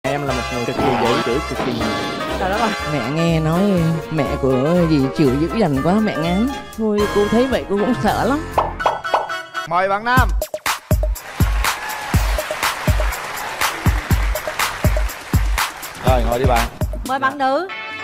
em là một người cực kỳ dễ chửi, cực kỳ nhiều. Trời đất ơi. Mẹ nghe nói mẹ của dì chửi dữ dằn quá mẹ ngán. Thôi cô thấy vậy cô cũng sợ lắm. Mời bạn nam. Rồi ngồi đi bạn. Mời bạn nữ.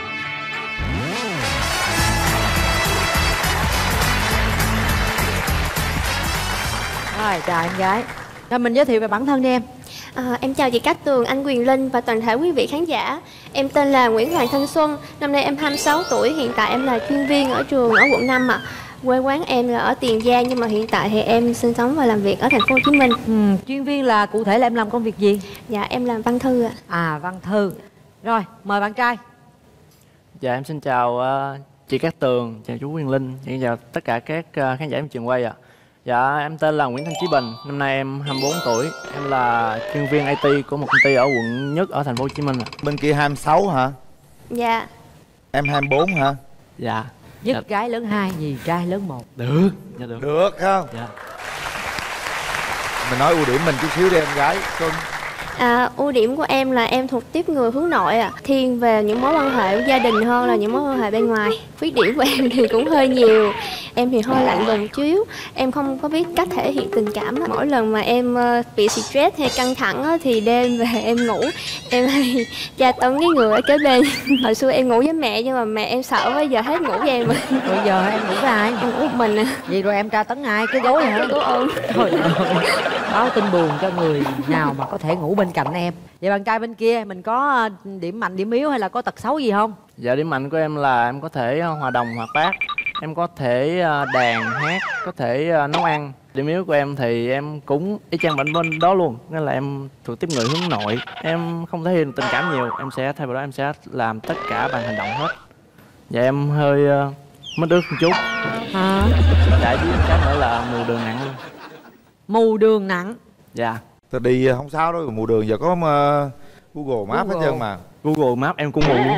Rồi chào em gái. Rồi mình giới thiệu về bản thân đi em. Em chào chị Cát Tường, anh Quyền Linh và toàn thể quý vị khán giả. Em tên là Nguyễn Hoàng Thanh Xuân, năm nay em 26 tuổi, hiện tại em là chuyên viên ở trường ở quận 5 ạ. Quê quán em là ở Tiền Giang nhưng mà hiện tại thì em sinh sống và làm việc ở thành phố Hồ Chí Minh. Chuyên viên là cụ thể là em làm công việc gì? Dạ em làm văn thư ạ. Văn thư. Rồi, mời bạn trai. Dạ em xin chào chị Cát Tường, chào chú Quyền Linh, xin chào tất cả các khán giả trong trường quay ạ. Dạ em tên là Nguyễn Thanh Chí Bình, năm nay em 24 tuổi, em là chuyên viên IT của một công ty ở quận Nhất ở thành phố Hồ Chí Minh ạ. Bên kia 26 hả? Dạ. Em 24 hả? Dạ. Nhất gái lớn 2, dì trai lớn 1. Được. Dạ được. Được không? Dạ. Mình nói ưu điểm mình chút xíu đi em gái. Ưu điểm của em là em thuộc tiếp người hướng nội thiên về những mối quan hệ gia đình hơn là những mối quan hệ bên ngoài. Khuyết điểm của em thì cũng hơi nhiều. Em thì hơi lạnh lùng chút, em không có biết cách thể hiện tình cảm. Mỗi lần mà em bị stress hay căng thẳng thì đêm về em ngủ em hay tra tấn cái người ở kế bên. Hồi xưa em ngủ với mẹ nhưng mà mẹ em sợ quá, giờ hết ngủ với em. Bây giờ em ngủ với ai? Em ngủ một mình à. Vậy rồi em tra tấn ai? Cái gối hả? Cái gối ôm. Trời ơi. Báo tin buồn cho người nào mà có thể ngủ bên cạnh em. Vậy bạn trai bên kia mình có điểm mạnh điểm yếu hay là có tật xấu gì không? Dạ điểm mạnh của em là em có thể hòa đồng hoạt bát, em có thể đàn hát, có thể nấu ăn. Điểm yếu của em thì em cũng y chang bên đó luôn, nên là em thuộc tiếp người hướng nội, em không thể hiện tình cảm nhiều, em sẽ thay vào đó em sẽ làm tất cả bằng hành động hết. Dạ em hơi mất ước một chút. Dạ với cái nữa là mù đường nặng luôn. Mù đường nặng? Dạ. Tôi đi không sao đâu, mù đường giờ có Google Maps hết trơn mà. Google Maps em cũng mù luôn.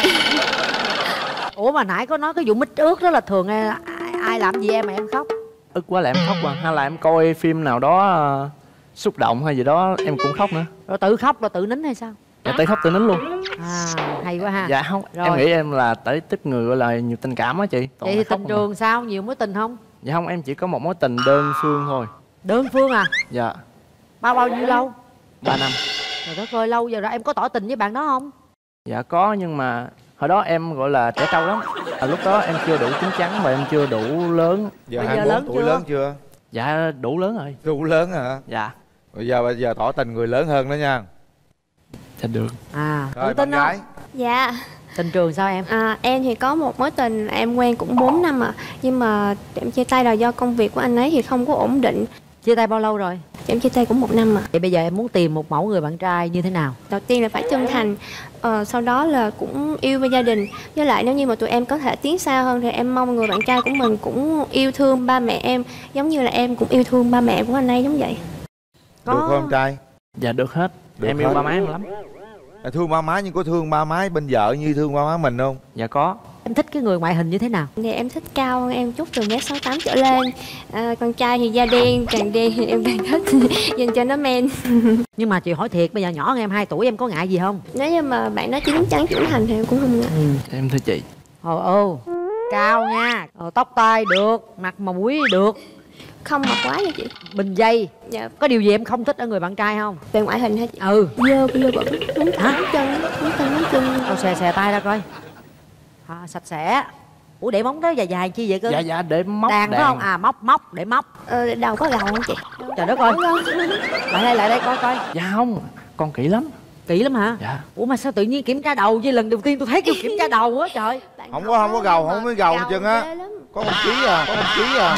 Ủa mà nãy có nói cái vụ mít ướt đó là thường ai làm gì em mà em khóc? Ức quá là em khóc mà, hay là em coi phim nào đó xúc động hay gì đó em cũng khóc nữa. Rồi tự khóc rồi tự nín hay sao? Dạ tự khóc tự nín luôn. Hay quá ha. Dạ không, rồi. Em nghĩ em là tới tiếp người gọi là nhiều tình cảm á chị. Vậy thì tình trường sao? Nhiều mối tình không? Dạ không, em chỉ có một mối tình đơn phương thôi. Đơn phương à? Dạ. Bao nhiêu lâu? 3 năm. Trời đất ơi, lâu giờ ra em có tỏ tình với bạn đó không? Dạ có, nhưng mà hồi đó em gọi là trẻ trâu lắm. Lúc đó em chưa đủ chín chắn và em chưa đủ lớn. Giờ 24 tuổi lớn chưa? Dạ đủ lớn rồi. Đủ lớn hả? Dạ. Bây giờ tỏ tình người lớn hơn đó nha. Dạ được. Rồi tin bạn không? gái. Dạ. Tình trường sao em? Em thì có một mối tình em quen cũng 4 năm nhưng mà em chia tay là do công việc của anh ấy thì không có ổn định. Chia tay bao lâu rồi? Em chia tay cũng 1 năm Vậy bây giờ em muốn tìm một mẫu người bạn trai như thế nào? Đầu tiên là phải chân thành, sau đó là cũng yêu với gia đình. Với lại nếu như mà tụi em có thể tiến xa hơn thì em mong người bạn trai của mình cũng yêu thương ba mẹ em, giống như là em cũng yêu thương ba mẹ của anh ấy giống vậy. Được không em trai? Dạ được hết. Được em hết. yêu ba má em lắm. Thương ba má nhưng có thương ba má bên vợ như thương ba má mình không? Dạ có. Em thích cái người ngoại hình như thế nào? Thì em thích cao hơn em chút, từ 1m68 trở lên. Con trai thì da đen, càng đen thì em càng thích dành cho nó men. Nhưng mà chị hỏi thiệt, bây giờ nhỏ hơn em 2 tuổi em có ngại gì không? Nếu như mà bạn đó chín chắn trưởng thành thì em cũng không ngại. Em thưa chị. Cao nha, tóc tai được, mặt mũi được. Không mập quá nha chị. Bình dây. Dạ. Có điều gì em không thích ở người bạn trai không? Về ngoại hình hả chị? Dơ bẩn, đúng chân, đúng chân. Đâu xè tay ra coi. Sạch sẽ. Ủa để móng đó dài dài chi vậy cơ? Dạ để móc đàn phải không? Móc để móc. Đầu có gầu không chị? Trời đất ơi. Lại đây coi. Dạ không, con kỹ lắm. Kỹ lắm hả? Dạ. Ủa mà sao tự nhiên kiểm tra đầu chứ, lần đầu tiên tôi thấy kêu kiểm tra đầu á trời. Không có gầu, không có gầu chừng á. Có một ký à.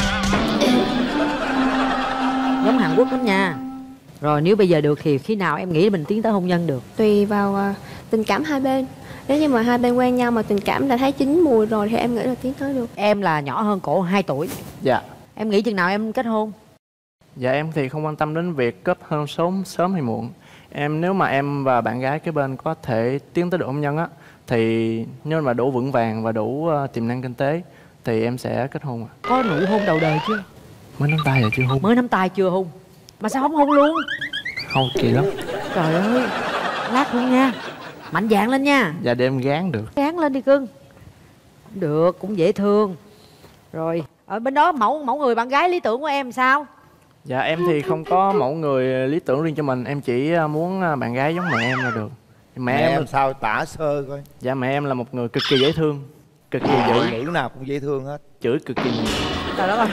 Giống Hàn Quốc lắm nha. Rồi nếu bây giờ được thì khi nào em nghĩ mình tiến tới hôn nhân được? Tùy vào tình cảm hai bên. Nếu như mà hai bên quen nhau mà tình cảm đã thấy chín mùi rồi thì em nghĩ là tiến tới được. Em là nhỏ hơn cổ 2 tuổi. Dạ. Em nghĩ chừng nào em kết hôn? Dạ em thì không quan tâm đến việc kết hôn sớm hay muộn. Nếu mà em và bạn gái kế bên có thể tiến tới được hôn nhân á, thì nếu mà đủ vững vàng và đủ tiềm năng kinh tế thì em sẽ kết hôn. Có nụ hôn đầu đời chưa? Mới nắm tay là chưa hôn. Mới nắm tay chưa hôn? Mà sao không hôn luôn? Không, kỳ lắm. Trời ơi, lát luôn nha. Mạnh dạn lên nha. Dạ để em gán được. Gán lên đi cưng. Được, cũng dễ thương. Rồi, ở bên đó mẫu người bạn gái lý tưởng của em sao? Dạ em thì không có mẫu người lý tưởng riêng cho mình. Em chỉ muốn bạn gái giống mẹ em là được. Mẹ em sao tả sơ coi. Dạ mẹ em là một người cực kỳ dễ thương, cực kỳ dữ. Nữ nào cũng dễ thương hết. Chửi cực kỳ nhiều. Trời đất ơi.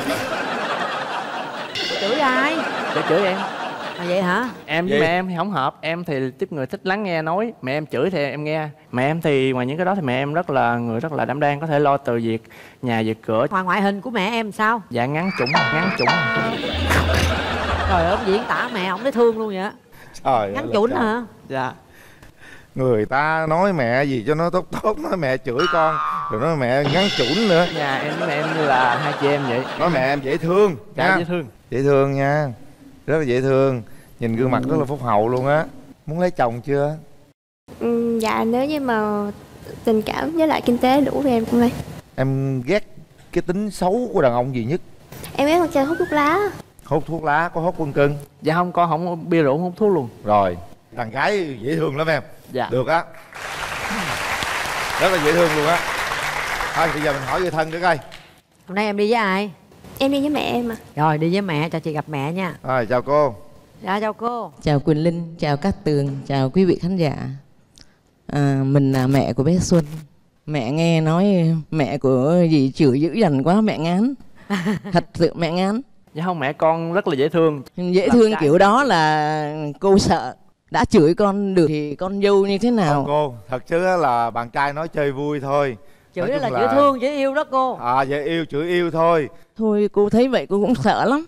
Chửi ai? Để chửi em. À vậy hả? Em với mẹ em thì không hợp. Em thì tiếp người thích lắng nghe nói. Mẹ em chửi thì em nghe. Mẹ em thì ngoài những cái đó thì mẹ em rất là người rất là đảm đang, có thể lo từ việc nhà việc cửa. Ngoại hình của mẹ em sao? Dạ ngắn chủng. Trời ơi, ông diễn tả mẹ ông thấy thương luôn vậy. Trời Ngắn chủn hả? Dạ. Người ta nói mẹ gì cho nó tốt tốt, nói mẹ chửi con rồi nói mẹ ngắn chủn nữa. Nhà em với mẹ em như là hai chị em vậy. Nói mẹ em dễ thương. Dạ dễ thương. Dễ thương nha, rất là dễ thương. Nhìn gương mặt rất là phúc hậu luôn á. Muốn lấy chồng chưa? Dạ nếu như mà tình cảm với lại kinh tế đủ thì em cũng lấy. Em ghét cái tính xấu của đàn ông gì nhất? Em ghét con trai hút thuốc lá. Hút thuốc lá, có hút quân cưng? Dạ không, con không bia rượu, không hút thuốc luôn. Rồi, đàn gái dễ thương lắm em. Dạ. Được á. Rất là dễ thương luôn á. Thôi bây giờ mình hỏi người thân nữa coi. Hôm nay em đi với ai? Em đi với mẹ em à. Rồi đi với mẹ, cho chị gặp mẹ nha. Rồi chào cô. Dạ chào cô. Chào Quỳnh Linh, chào Cát Tường, chào quý vị khán giả. Mình là mẹ của bé Xuân. Mẹ nghe nói mẹ của dì chửi dữ dằn quá, mẹ ngán. Thật sự mẹ ngán. Dạ không, mẹ con rất là dễ thương. Dễ thương kiểu đó là cô sợ. Đã chửi con được thì con dâu như thế nào? Không cô, thật chứ là bạn trai nói chơi vui thôi. Chửi đó là dễ thương, dễ yêu đó cô. Dễ yêu, chửi yêu thôi. Thôi cô thấy vậy cô cũng sợ lắm.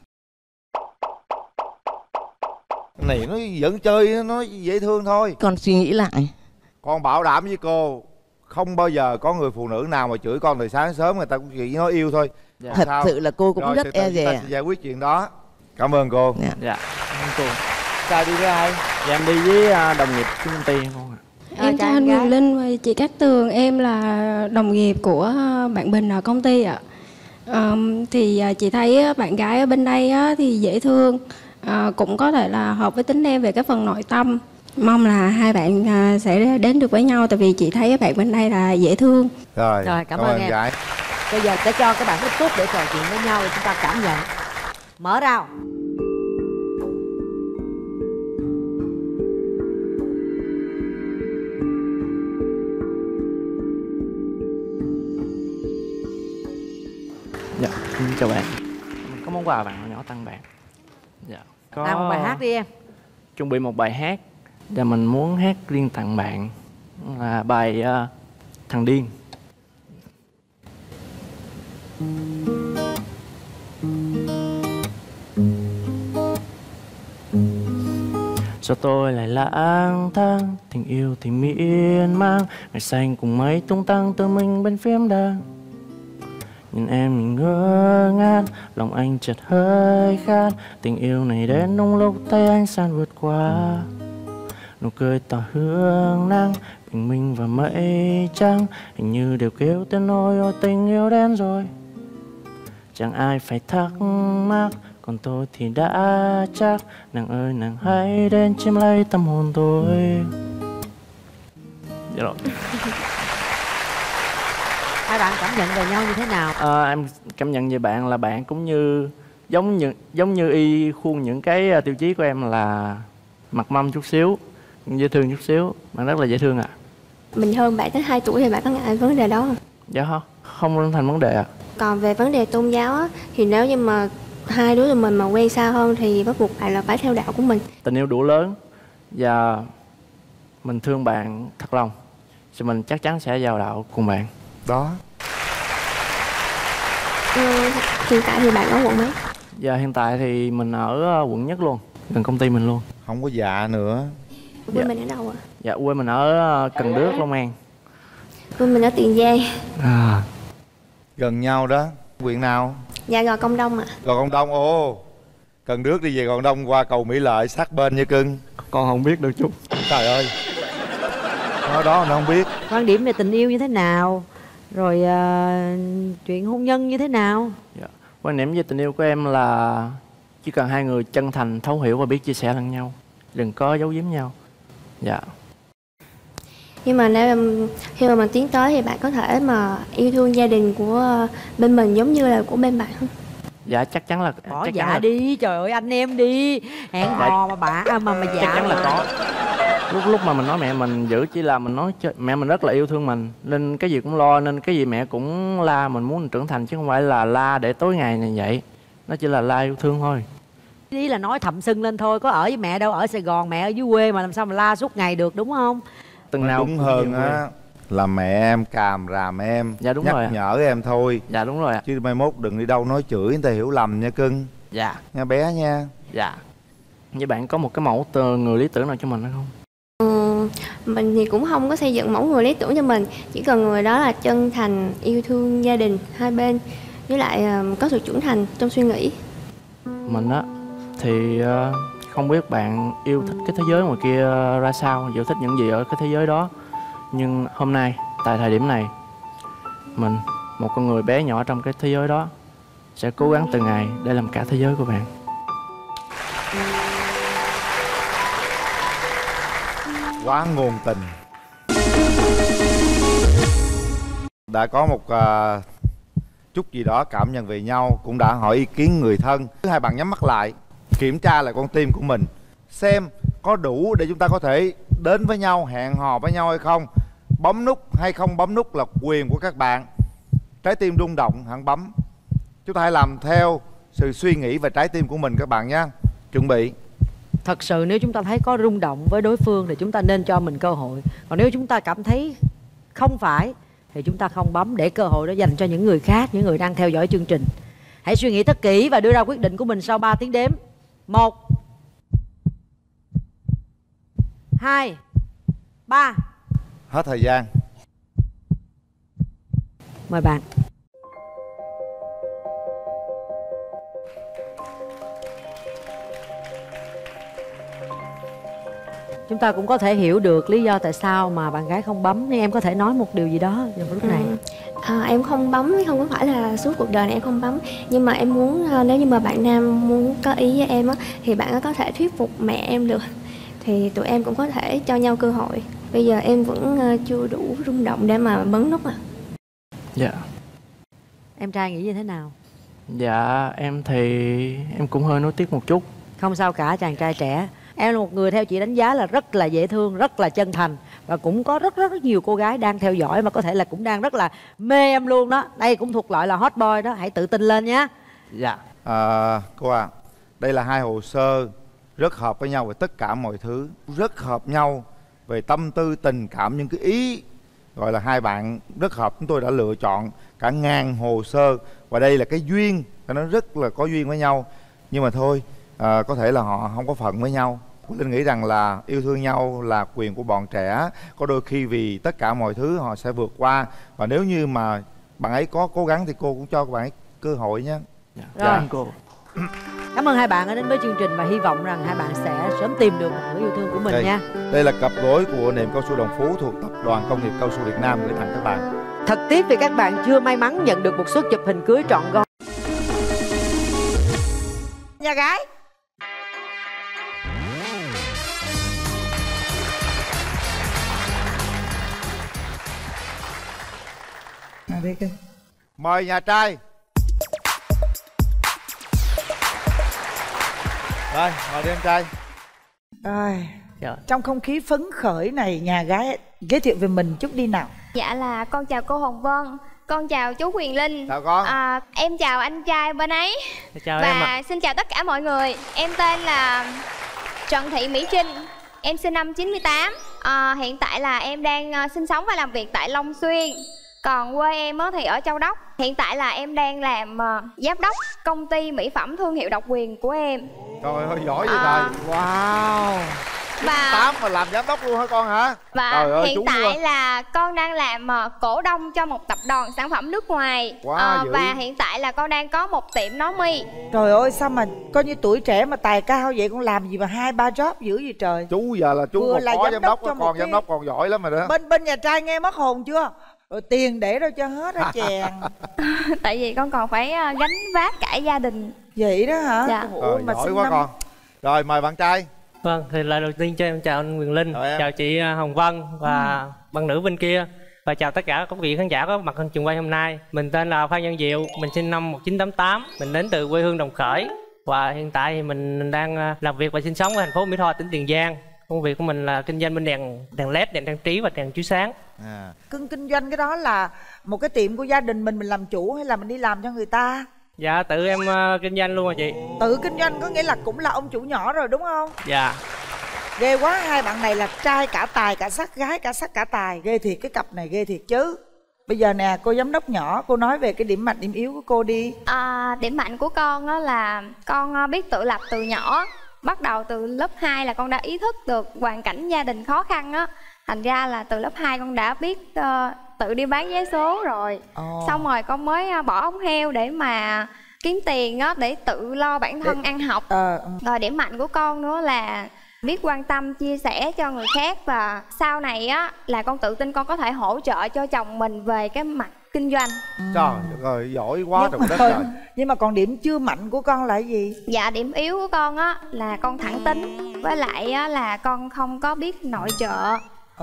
Này nó vẫn chơi, nó dễ thương thôi. Con suy nghĩ lại. Con bảo đảm với cô, không bao giờ có người phụ nữ nào mà chửi con từ sáng sớm người ta cũng chỉ nói yêu thôi. Dạ. Thật sự là cô cũng rồi, rất e chúng ta dè. sẽ giải quyết chuyện đó. Cảm ơn cô. Dạ. Cảm ơn cô. Sao đi với ai? Dạ em đi với đồng nghiệp của công ty con ạ. Em chào anh Quỳnh Linh và chị Cát Tường. Em là đồng nghiệp của bạn Bình ở công ty ạ. Thì chị thấy bạn gái ở bên đây thì dễ thương, cũng có thể là hợp với tính em về cái phần nội tâm. Mong là hai bạn sẽ đến được với nhau, tại vì chị thấy bạn bên đây là dễ thương. Rồi, cảm ơn em. gái. Bây giờ sẽ cho các bạn ít phút để trò chuyện với nhau, chúng ta cảm nhận. Mở rào. Dạ, xin chào bạn. Có món quà bạn nhỏ tặng bạn. Dạ. Có Nào một bài hát đi em. chuẩn bị một bài hát và mình muốn hát riêng tặng bạn là bài Thằng Điên. Sao tôi lại lang thang, tình yêu thì miên man, ngày xanh cùng mây tung tăng tự mình bên phim đàn. Nhìn em mình ngơ ngác, lòng anh chợt hơi khát, tình yêu này đến đúng lúc tay anh san vượt qua. Nụ cười tỏa hương nắng, bình minh và mây trắng, hình như đều kêu tên ôi tình yêu đến rồi. Chẳng ai phải thắc mắc, còn tôi thì đã chắc, nàng ơi nàng hãy đến chiếm lấy tâm hồn tôi. Dạ rồi. Hai bạn cảm nhận về nhau như thế nào? Em cảm nhận về bạn là bạn cũng như giống như y khuôn những cái tiêu chí của em là mặt mâm chút xíu, dễ thương chút xíu. Bạn rất là dễ thương ạ. Mình hơn bạn tới 2 tuổi thì bạn có ngại vấn đề đó không? Dạ không thành vấn đề ạ. Còn về vấn đề tôn giáo á, thì nếu như mà hai đứa tụi mình mà quen xa hơn thì bắt buộc bạn là phải theo đạo của mình. Tình yêu đủ lớn và mình thương bạn thật lòng thì mình chắc chắn sẽ vào đạo cùng bạn. Đó. Hiện tại thì bạn ở quận mấy? Giờ hiện tại thì mình ở quận Nhất luôn, gần công ty mình luôn. Không có dạ nữa. Quê mình ở đâu ạ? Dạ quê mình ở Cần Đước, Long An. Quê mình ở Tiền Giang. Gần nhau đó. Huyện nào? Dạ Gò Công Đông ạ. Gò Công Đông. Ồ, Cần Đước đi về Gò Công Đông qua cầu Mỹ Lợi sát bên nha cưng. Con không biết đâu chú. Trời ơi, nói đó nó không biết. Quan điểm về tình yêu như thế nào? Rồi chuyện hôn nhân như thế nào? Dạ. Quan điểm về tình yêu của em là chỉ cần hai người chân thành, thấu hiểu và biết chia sẻ lẫn nhau, đừng có giấu giếm nhau. Dạ. Nhưng mà nếu khi mà mình tiến tới thì bạn có thể mà yêu thương gia đình của bên mình giống như là của bên bạn không? Dạ chắc chắn là Bỏ chắc dạ chắn là đi, trời ơi anh em đi. Hẹn hò mà mà dạ. chắc chắn là có. Lúc mà mình nói mẹ mình giữ chỉ là mình nói mẹ mình rất là yêu thương mình nên cái gì cũng lo, nên cái gì mẹ cũng la mình muốn mình trưởng thành, chứ không phải là la để tối ngày này vậy. Nó chỉ là la yêu thương thôi. Ý là nói thầm sưng lên thôi, có ở với mẹ đâu, ở Sài Gòn mẹ ở dưới quê mà làm sao mà la suốt ngày được, đúng không? Từng nào đúng hơn á là mẹ em càm ràm em, dạ đúng nhắc rồi nhở em thôi. Dạ đúng rồi ạ. Chứ mai mốt đừng đi đâu nói chửi người ta hiểu lầm nha cưng. Dạ. Nha bé nha. Dạ. Như bạn có một cái mẫu người lý tưởng nào cho mình hay không? Mình thì cũng không có xây dựng mẫu người lý tưởng cho mình, chỉ cần người đó là chân thành, yêu thương gia đình hai bên, với lại có sự trưởng thành trong suy nghĩ. Mình á thì không biết bạn yêu thích cái thế giới ngoài kia ra sao, yêu thích những gì ở cái thế giới đó. Nhưng hôm nay, tại thời điểm này, mình, một con người bé nhỏ trong cái thế giới đó, sẽ cố gắng từng ngày để làm cả thế giới của bạn. Quá ngôn tình. Đã có một chút gì đó cảm nhận về nhau, cũng đã hỏi ý kiến người thân. Hai bạn nhắm mắt lại, kiểm tra lại con tim của mình, xem có đủ để chúng ta có thể đến với nhau, hẹn hò với nhau hay không. Bấm nút hay không bấm nút là quyền của các bạn. Trái tim rung động hẳn bấm. Chúng ta hãy làm theo sự suy nghĩ và trái tim của mình các bạn nhé. Chuẩn bị. Thật sự nếu chúng ta thấy có rung động với đối phương thì chúng ta nên cho mình cơ hội. Còn nếu chúng ta cảm thấy không phải thì chúng ta không bấm, để cơ hội đó dành cho những người khác, những người đang theo dõi chương trình. Hãy suy nghĩ thật kỹ và đưa ra quyết định của mình sau 3 tiếng đếm. 1 2 3. Hết thời gian. Mời bạn. Chúng ta cũng có thể hiểu được lý do tại sao mà bạn gái không bấm, nhưng em có thể nói một điều gì đó vào lúc này. Em không bấm không có phải là suốt cuộc đời này em không bấm, nhưng mà em muốn nếu như mà bạn nam muốn có ý với em á, thì bạn có thể thuyết phục mẹ em được, thì tụi em cũng có thể cho nhau cơ hội. Bây giờ em vẫn chưa đủ rung động để mà bấm nút à. Dạ. Em trai nghĩ như thế nào? Dạ em thì em cũng hơi nuối tiếc một chút. Không sao cả chàng trai trẻ. Em là một người theo chị đánh giá là rất là dễ thương, rất là chân thành. Và cũng có rất nhiều cô gái đang theo dõi, mà có thể là cũng đang rất là mê em luôn đó. Đây cũng thuộc loại là hot boy đó, hãy tự tin lên nhé. Dạ. Cô à, đây là hai hồ sơ rất hợp với nhau về tất cả mọi thứ, rất hợp nhau về tâm tư, tình cảm, những cái ý. Gọi là hai bạn rất hợp, chúng tôi đã lựa chọn cả ngàn hồ sơ. Và đây là cái duyên, nó rất là có duyên với nhau. Nhưng mà thôi, có thể là họ không có phận với nhau. Linh nghĩ rằng là yêu thương nhau là quyền của bọn trẻ. Có đôi khi vì tất cả mọi thứ họ sẽ vượt qua. Và nếu như mà bạn ấy có cố gắng thì cô cũng cho bạn ấy cơ hội nhé. Dạ. Rồi. Dạ, cô. Cảm ơn hai bạn đã đến với chương trình và hy vọng rằng hai bạn sẽ sớm tìm được một người yêu thương của mình nha. Đây là cặp gối của niệm cao su Đồng Phú thuộc tập đoàn Công nghiệp Cao su Việt Nam gửi tặng các bạn. Thật tiếc vì các bạn chưa may mắn nhận được một suất chụp hình cưới trọn gói. Nhà gái. Mời nhà trai. Rồi, mời đi em trai. Rồi, Dạ. trong không khí phấn khởi này, nhà gái giới thiệu về mình chút đi nào. Dạ là con chào cô Hồng Vân, con chào chú Quyền Linh. Chào con. Em chào anh trai bên ấy. Chào và em ạ. xin chào tất cả mọi người. Em tên là Trần Thị Mỹ Trinh. Em sinh năm 98. Hiện tại là em đang sinh sống và làm việc tại Long Xuyên. Còn quê em thì ở Châu Đốc. Hiện tại là em đang làm giám đốc công ty mỹ phẩm thương hiệu độc quyền của em. Trời ơi, giỏi vậy trời. Wow. Và 8 mà làm giám đốc luôn hả con hả? Và Trời ơi, hiện chú tại ơi. là con đang làm cổ đông cho một tập đoàn sản phẩm nước ngoài. Quá dữ. Và hiện tại là con đang có một tiệm nấu mì. Trời ơi, sao mà coi như tuổi trẻ mà tài cao vậy, con làm gì mà 2-3 job dữ vậy trời. Chú giờ là chú Vừa một là phó giám giám đốc đốc, cho một còn cái- giám đốc còn giỏi lắm rồi đó. Bên nhà trai nghe mất hồn chưa? Rồi tiền để đâu cho hết hả chèn. Tại vì con còn phải gánh vác cả gia đình. Vậy đó hả? Dạ. Ủa, Rồi, mà giỏi sinh quá năm- con. Rồi, mời bạn trai. Vâng, thì lời đầu tiên cho em chào anh Quyền Linh, Chào em. chào chị Hồng Vân và bạn nữ bên kia. Và chào tất cả các vị khán giả có mặt trên trường quay hôm nay. Mình tên là Phan Văn Diệu, mình sinh năm 1988, mình đến từ quê hương Đồng Khởi. Và hiện tại thì mình đang làm việc và sinh sống ở thành phố Mỹ Tho, tỉnh Tiền Giang. Công việc của mình là kinh doanh bên đèn led, đèn trang trí và đèn chiếu sáng. Kinh doanh cái đó là một cái tiệm của gia đình mình làm chủ hay là mình đi làm cho người ta? Dạ tự em kinh doanh luôn rồi chị. Tự kinh doanh có nghĩa là cũng là ông chủ nhỏ rồi đúng không? Dạ. Ghê quá, hai bạn này là trai cả tài cả sắc, gái cả sắc cả tài. Ghê thiệt, cái cặp này ghê thiệt chứ. Bây giờ nè, cô giám đốc nhỏ, cô nói về cái điểm mạnh điểm yếu của cô đi. Điểm mạnh của con đó là con biết tự lập từ nhỏ. Bắt đầu từ lớp 2 là con đã ý thức được hoàn cảnh gia đình khó khăn á. Thành ra là từ lớp 2 con đã biết tự đi bán vé số rồi. Xong rồi con mới bỏ ống heo để mà kiếm tiền á, để tự lo bản thân ăn học. Rồi điểm mạnh của con nữa là biết quan tâm, chia sẻ cho người khác. Và sau này á là con tự tin con có thể hỗ trợ cho chồng mình về cái mặt kinh doanh. Trời ơi, giỏi quá trời đất trời. Nhưng mà còn điểm chưa mạnh của con là cái gì? Dạ điểm yếu của con á là con thẳng tính. Với lại á là con không có biết nội trợ.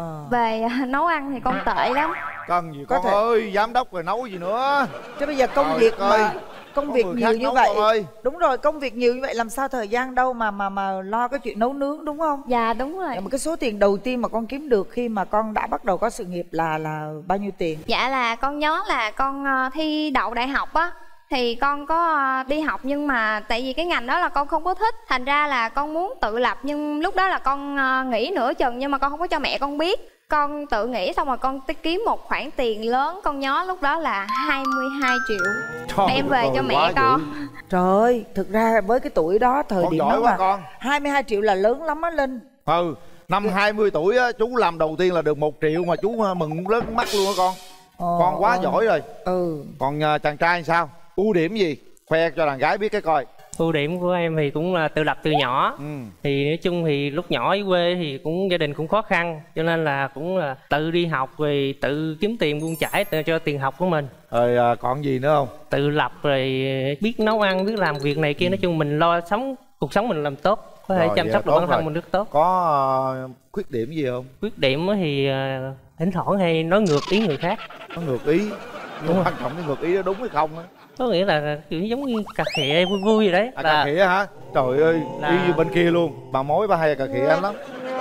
Về nấu ăn thì con tệ lắm. Cần gì con ơi, giám đốc rồi nấu gì nữa. Chứ bây giờ công việc mà công việc nhiều như vậy ơi. Đúng rồi, công việc nhiều như vậy làm sao thời gian đâu mà lo cái chuyện nấu nướng đúng không? Dạ đúng rồi. Mà cái số tiền đầu tiên mà con kiếm được khi mà con đã bắt đầu có sự nghiệp là bao nhiêu tiền? Dạ là con nhớ là con thi đậu đại học á. Thì con có đi học nhưng mà tại vì cái ngành đó là con không có thích. Thành ra là con muốn tự lập, nhưng lúc đó là con nghỉ nửa chừng nhưng mà con không có cho mẹ con biết. Con tự nghĩ xong rồi con kiếm một khoản tiền lớn. Con nhớ lúc đó là 22 triệu. Đem về cho mẹ con. Trời ơi, thực ra với cái tuổi đó, thời con điểm giỏi đó quá mà con. 22 triệu là lớn lắm á Linh. Năm 20 tuổi á, chú làm đầu tiên là được 1 triệu mà chú mừng lớn mắt luôn á con. Con quá giỏi rồi. Còn chàng trai sao? Ưu điểm gì? Khoe cho đàn gái biết cái coi. Ưu điểm của em thì cũng là tự lập từ nhỏ. Thì nói chung thì lúc nhỏ ở quê thì cũng gia đình cũng khó khăn, cho nên là cũng là tự đi học rồi tự kiếm tiền buôn chải cho tiền học của mình. Rồi còn gì nữa không? Tự lập rồi biết nấu ăn, biết làm việc này kia. Nói chung mình lo cuộc sống mình làm tốt, có thể chăm sóc được bản thân mình rất tốt. Có khuyết điểm gì không? Khuyết điểm thì thỉnh thoảng hay nói ngược ý người khác. Nói ngược ý? Nhưng quan trọng cái ngược ý đó đúng hay không á? Có nghĩa là kiểu giống như cà khịa vui vui vậy đấy. Cà khịa hả? Trời ơi, y như bên kia luôn. Bà mối bà hay cà khịa anh lắm.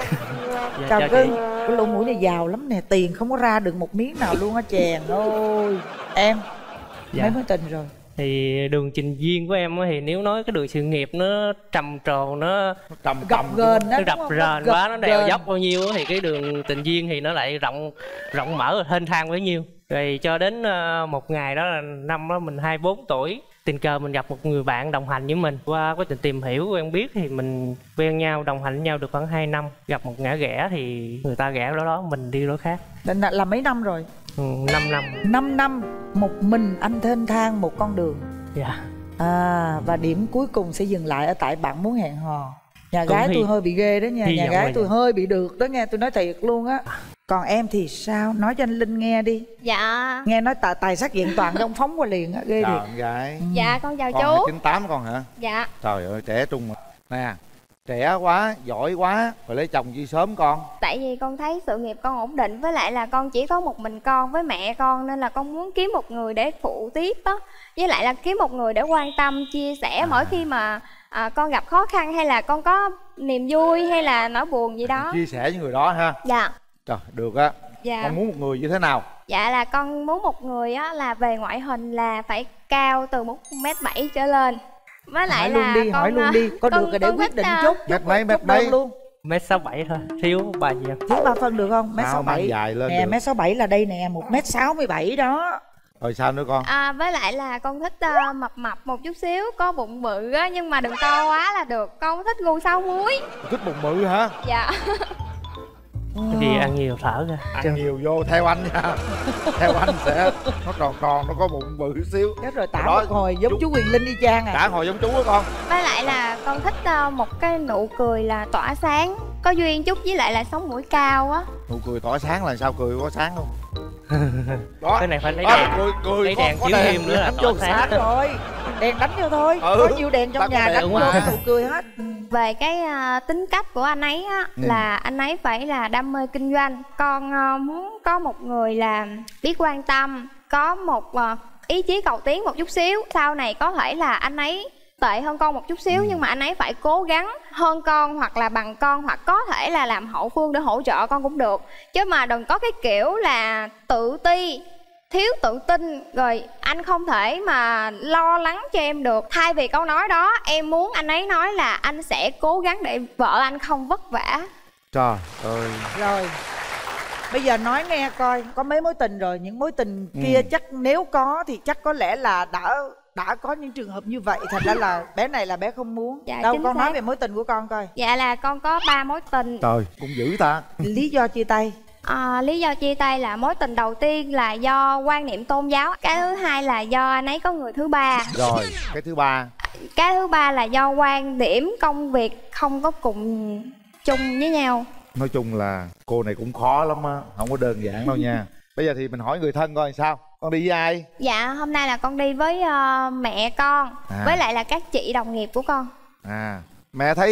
Chào cưng, cái lỗ mũi này giàu lắm nè, tiền không có ra được một miếng nào luôn á chèn ơi. Em mấy mối tình rồi? Thì đường trình duyên của em thì nếu nói cái đường sự nghiệp nó trầm trồ, nó gập ghềnh đó, nó đập rền quá, nó đèo dốc bao nhiêu thì cái đường tình duyên thì nó lại rộng mở, thênh thang bấy nhiêu. Rồi cho đến một ngày đó là năm đó mình 24 tuổi, tình cờ mình gặp một người bạn đồng hành với mình. Qua quá trình tìm hiểu quen biết thì mình quen nhau, đồng hành với nhau được khoảng 2 năm. Gặp một ngã rẽ thì người ta rẽ đó mình đi lối khác. Là mấy năm rồi? 5 năm. 5 năm một mình anh thênh thang một con đường. Dạ. Và điểm cuối cùng sẽ dừng lại ở tại bạn muốn hẹn hò. Nhà gái tôi hơi bị ghê đó nha, nhà gái tôi hơi bị được đó nghe, tôi nói thiệt luôn á. Còn em thì sao? Nói cho anh Linh nghe đi. Dạ. Nghe nói tài sắc diện toàn ông phóng qua liền á, ghê thiệt. Con gái. Dạ con chào con chú. 98 con hả? Dạ. Trời ơi trẻ trung mà. Nè, trẻ quá, giỏi quá, rồi lấy chồng chi sớm con? Tại vì con thấy sự nghiệp con ổn định, với lại là con chỉ có một mình con với mẹ con, nên là con muốn kiếm một người để phụ tiếp á. Với lại là kiếm một người để quan tâm, chia sẻ mỗi khi mà con gặp khó khăn hay là con có niềm vui hay là nỗi buồn gì đó. Chia sẻ với người đó ha. Dạ. Trời, được á. Dạ. Con muốn một người như thế nào? Dạ là con muốn một người á là về ngoại hình là phải cao từ 1m7 trở lên. Với lại hỏi là luôn đi, con, hỏi luôn đi, có được rồi để quyết định chút. Mét mấy luôn. 1m67 thôi, thiếu 3 gì em? Thiếu 3 phân được không? M67 dài lên nè, được. M67 là đây nè, 1m67 đó. Rồi sao nữa con? Với lại là con thích mập mập một chút xíu, có bụng bự á, nhưng mà đừng to quá là được. Con thích gu sau muối. Thích bụng bự hả? Dạ. Cái gì ăn nhiều thở ra. Ăn nhiều vô theo anh nha. Theo anh sẽ nó tròn nó có bụng bự xíu. Chết rồi, tả một hồi giống chú Quyền Linh y chang à. Tả hồi giống chú á con. Với lại là con thích một cái nụ cười là tỏa sáng, có duyên chút, với lại là sống mũi cao á. Nụ cười tỏa sáng là sao, cười có sáng không? Đó. Cái này phải lấy đèn. Cười lấy đèn chiếu thêm nữa là tỏa sáng rồi. Đèn đánh vô thôi. Có nhiều đèn trong nhà đánh vô nụ cười hết. về cái tính cách của anh ấy á, là anh ấy phải là đam mê kinh doanh. Con muốn có một người là biết quan tâm, có một ý chí cầu tiến một chút xíu. Sau này có thể là anh ấy tệ hơn con một chút xíu, nhưng mà anh ấy phải cố gắng hơn con, hoặc là bằng con, hoặc có thể là làm hậu phương để hỗ trợ con cũng được. Chứ mà đừng có cái kiểu là tự ti, thiếu tự tin, rồi anh không thể mà lo lắng cho em được. Thay vì câu nói đó, em muốn anh ấy nói là anh sẽ cố gắng để vợ anh không vất vả. Trời ơi. Rồi bây giờ nói nghe coi, có mấy mối tình rồi, những mối tình kia chắc nếu có thì chắc có lẽ là đã có những trường hợp như vậy, thành ra là bé này là bé không muốn. Dạ, đâu con xác. nói về mối tình của con coi. Dạ là con có 3 mối tình. Trời, cũng dữ ta. Lý do chia tay? Lý do chia tay là mối tình đầu tiên là do quan niệm tôn giáo. Cái thứ hai là do anh ấy có người thứ ba. Rồi, cái thứ ba? Cái thứ ba là do quan điểm công việc không có cùng chung với nhau. Nói chung là cô này cũng khó lắm á, không có đơn giản đâu nha. Bây giờ thì mình hỏi người thân coi sao. Con đi với ai? Dạ hôm nay là con đi với mẹ con, với lại là các chị đồng nghiệp của con. Mẹ thấy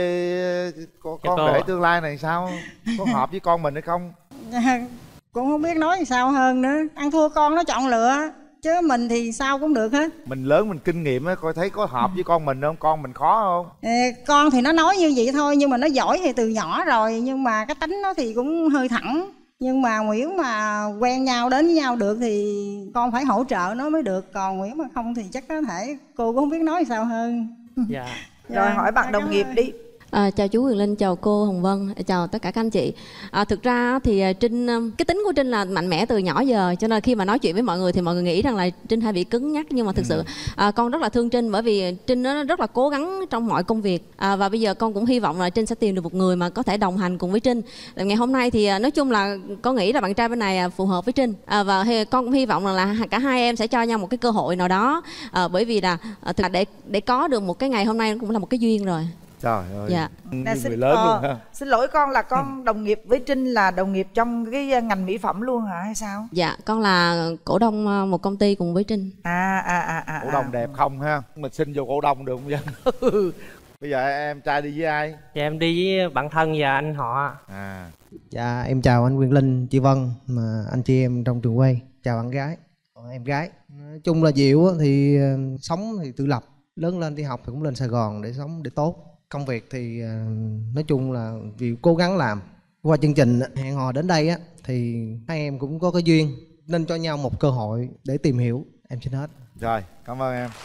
con rể tương lai này sao, có hợp với con mình hay không? Cũng không biết nói sao hơn nữa. Ăn thua con nó chọn lựa, chứ mình thì sao cũng được hết. Mình lớn mình kinh nghiệm á, coi thấy có hợp với con mình không, con mình khó không? Con thì nó nói như vậy thôi, nhưng mà nó giỏi thì từ nhỏ rồi. Nhưng mà cái tính nó thì cũng hơi thẳng. Nhưng mà Nguyễn mà quen nhau đến với nhau được thì con phải hỗ trợ nó mới được. Còn Nguyễn mà không thì chắc có thể cô cũng không biết nói sao hơn. Dạ. Rồi hỏi bạn đồng nghiệp đi. Chào chú Quyền Linh, chào cô Hồng Vân, chào tất cả các anh chị. Thực ra thì Trinh, cái tính của Trinh là mạnh mẽ từ nhỏ giờ, cho nên khi mà nói chuyện với mọi người thì mọi người nghĩ rằng là Trinh hay bị cứng nhắc. Nhưng mà thực sự con rất là thương Trinh, bởi vì Trinh nó rất là cố gắng trong mọi công việc. Và bây giờ con cũng hy vọng là Trinh sẽ tìm được một người mà có thể đồng hành cùng với Trinh. Ngày hôm nay thì nói chung là con nghĩ là bạn trai bên này phù hợp với Trinh. Và con cũng hy vọng là cả hai em sẽ cho nhau một cái cơ hội nào đó. Bởi vì là để có được một cái ngày hôm nay cũng là một cái duyên rồi. Trời ơi. Dạ. Người lớn luôn ha. Xin lỗi con là con đồng nghiệp với Trinh là đồng nghiệp trong cái ngành mỹ phẩm luôn hả hay sao? Dạ, con là cổ đông một công ty cùng với Trinh. Cổ đông đẹp không ha? Mình xin vô cổ đông được không vậy? Bây giờ em trai đi với ai? Dạ em đi với bạn thân và anh họ. Dạ em chào anh Quyền Linh, chị Vân, mà anh chị em trong trường quay. Chào bạn gái, em gái. Nói chung là Diệu thì sống thì tự lập, lớn lên đi học thì cũng lên Sài Gòn để sống để tốt. Công việc thì nói chung là vì cố gắng làm. Qua chương trình hẹn hò đến đây á thì hai em cũng có cái duyên nên cho nhau một cơ hội để tìm hiểu. Em xin hết. Rồi, cảm ơn em.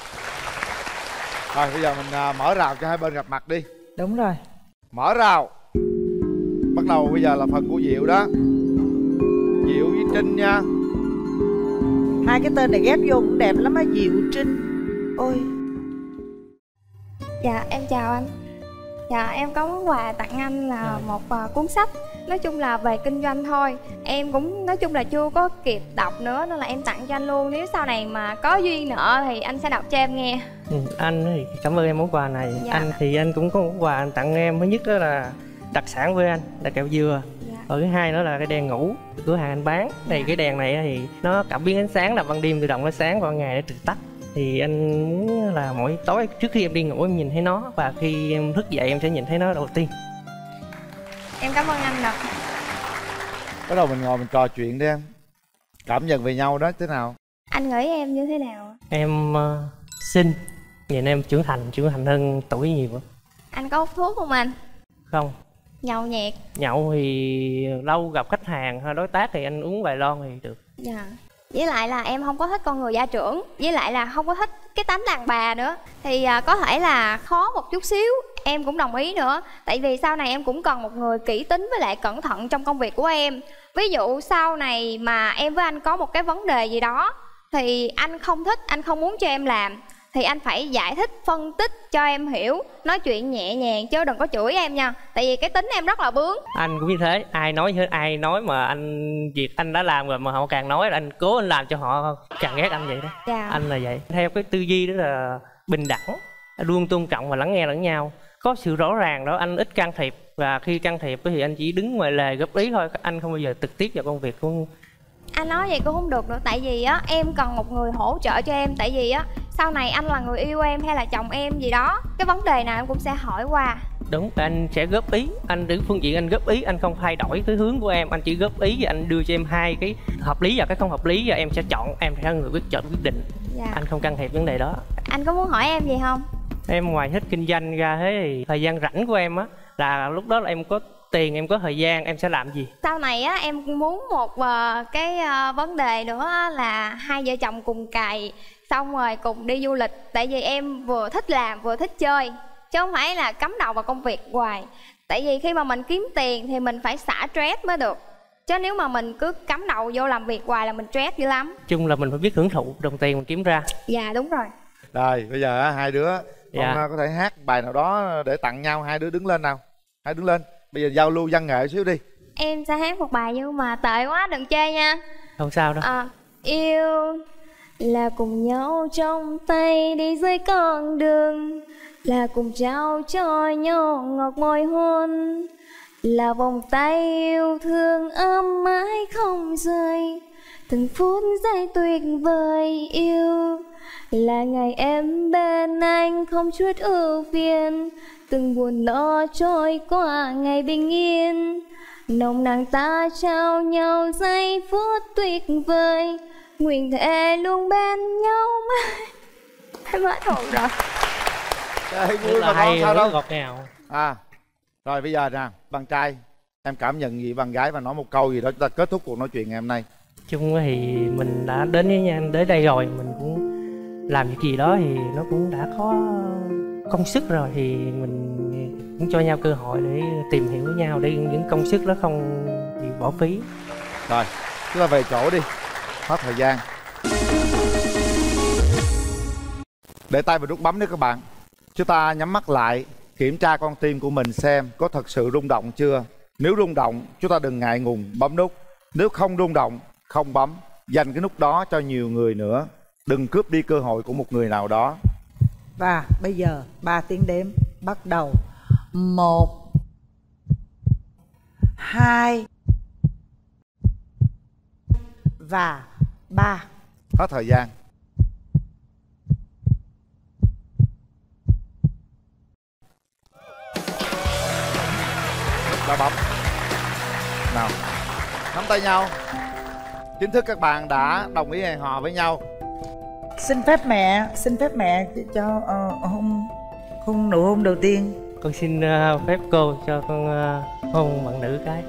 Rồi bây giờ mình mở rào cho hai bên gặp mặt đi. Đúng rồi. Mở rào. Bắt đầu bây giờ là phần của Diệu đó. Diệu với Trinh nha. Hai cái tên này ghép vô cũng đẹp lắm á, Diệu Trinh. Ôi. Dạ em chào anh. Dạ em có món quà tặng anh là một cuốn sách. Nói chung là về kinh doanh thôi. Em cũng nói chung là chưa có kịp đọc nữa, nên là em tặng cho anh luôn. Nếu sau này mà có duyên nợ thì anh sẽ đọc cho em nghe. Anh thì cảm ơn em món quà này. Dạ. Anh thì anh cũng có món quà anh tặng em. Thứ nhất đó là đặc sản với anh là kẹo dừa. Rồi thứ hai nữa là cái đèn ngủ cửa hàng anh bán. Thì cái đèn này thì nó cảm biến ánh sáng, là ban đêm tự động nó sáng, ban ngày nó tự tắt. Thì anh muốn là mỗi tối trước khi em đi ngủ em nhìn thấy nó, và khi em thức dậy em sẽ nhìn thấy nó đầu tiên. Em cảm ơn anh ạ. Bắt đầu mình ngồi mình trò chuyện đi em. Cảm nhận về nhau đó thế nào? Anh nghĩ em như thế nào? Em xinh, nhìn em trưởng thành hơn tuổi nhiều. Anh có hút thuốc không anh? Không. Nhậu nhẹt? Nhậu thì lâu gặp khách hàng hay đối tác thì anh uống vài lon thì được. Dạ. Với lại là em không có thích con người gia trưởng, với lại là không có thích cái tánh đàn bà nữa. Thì có thể là khó một chút xíu, em cũng đồng ý nữa. Tại vì sau này em cũng cần một người kỹ tính với lại cẩn thận trong công việc của em. Ví dụ sau này mà em với anh có một cái vấn đề gì đó thì anh không thích, anh không muốn cho em làm, thì anh phải giải thích, phân tích cho em hiểu, nói chuyện nhẹ nhàng chứ đừng có chửi em nha. Tại vì cái tính em rất là bướng. Anh cũng như thế, ai nói mà anh việc anh đã làm rồi mà họ càng nói là anh cố anh làm cho họ càng ghét anh vậy đó. Dạ. Anh là vậy, theo cái tư duy đó là bình đẳng, luôn tôn trọng và lắng nghe lẫn nhau, có sự rõ ràng đó. Anh ít can thiệp, và khi can thiệp thì anh chỉ đứng ngoài lề góp ý thôi, anh không bao giờ trực tiếp vào công việc của. Anh nói vậy cũng không được nữa. Tại vì á em cần một người hỗ trợ cho em. Tại vì á sau này anh là người yêu em hay là chồng em gì đó, cái vấn đề nào em cũng sẽ hỏi qua. Đúng, anh sẽ góp ý, anh đứng phương diện anh góp ý, anh không thay đổi cái hướng của em, anh chỉ góp ý và anh đưa cho em hai cái hợp lý và cái không hợp lý, và em sẽ chọn, em sẽ là người quyết định. Dạ. Anh không can thiệp vấn đề đó. Anh có muốn hỏi em gì không? Em ngoài thích kinh doanh ra thế thì thời gian rảnh của em á là lúc đó là em có tiền, em có thời gian, em sẽ làm gì? Sau này á em muốn một cái vấn đề nữa là hai vợ chồng cùng cày, xong rồi cùng đi du lịch. Tại vì em vừa thích làm vừa thích chơi, chứ không phải là cắm đầu vào công việc hoài. Tại vì khi mà mình kiếm tiền thì mình phải xả stress mới được, chứ nếu mà mình cứ cắm đầu vô làm việc hoài là mình stress dữ lắm. Chung là mình phải biết hưởng thụ đồng tiền mình kiếm ra. Dạ đúng rồi. Rồi bây giờ hai đứa Dạ. con có thể hát bài nào đó để tặng nhau. Hai đứa đứng lên nào. Hai đứng lên. Bây giờ giao lưu văn nghệ xíu đi. Em sẽ hát một bài nhưng mà tệ quá đừng chê nha. Không sao đâu. Yêu là cùng nhau trong tay đi dưới con đường, là cùng trao cho nhau ngọt môi hôn, là vòng tay yêu thương ấm mãi không rời, từng phút giây tuyệt vời. Yêu là ngày em bên anh không chút ưu phiền, từng buồn lo trôi qua ngày bình yên, nồng nàn ta trao nhau giây phút tuyệt vời, nguyện thề luôn bên nhau mãi. Em hết hồn rồi. Trời, vui mà con sao đâu. Ngọt ngào. Rồi bây giờ nè, bạn trai em cảm nhận gì bạn gái và nói một câu gì đó chúng ta kết thúc cuộc nói chuyện ngày hôm nay. Chung thì mình đã đến với nhau tới đây rồi, mình cũng làm việc gì đó thì nó cũng đã có công sức rồi, thì mình cũng cho nhau cơ hội để tìm hiểu với nhau, để những công sức đó không bị bỏ phí. Rồi chúng ta về chỗ đi, hết thời gian. Để tay vào nút bấm đấy các bạn. Chúng ta nhắm mắt lại, kiểm tra con tim của mình xem có thật sự rung động chưa. Nếu rung động chúng ta đừng ngại ngùng bấm nút, nếu không rung động không bấm. Dành cái nút đó cho nhiều người nữa, đừng cướp đi cơ hội của một người nào đó. Và bây giờ 3 tiếng đếm bắt đầu. 1 2 và 3. Hết thời gian. Đã bấm. Nào, nắm tay nhau. Chính thức các bạn đã đồng ý hẹn hò với nhau. Xin phép mẹ cho hôn nụ hôn đầu tiên. Con xin phép cô cho con hôn bạn nữ cái.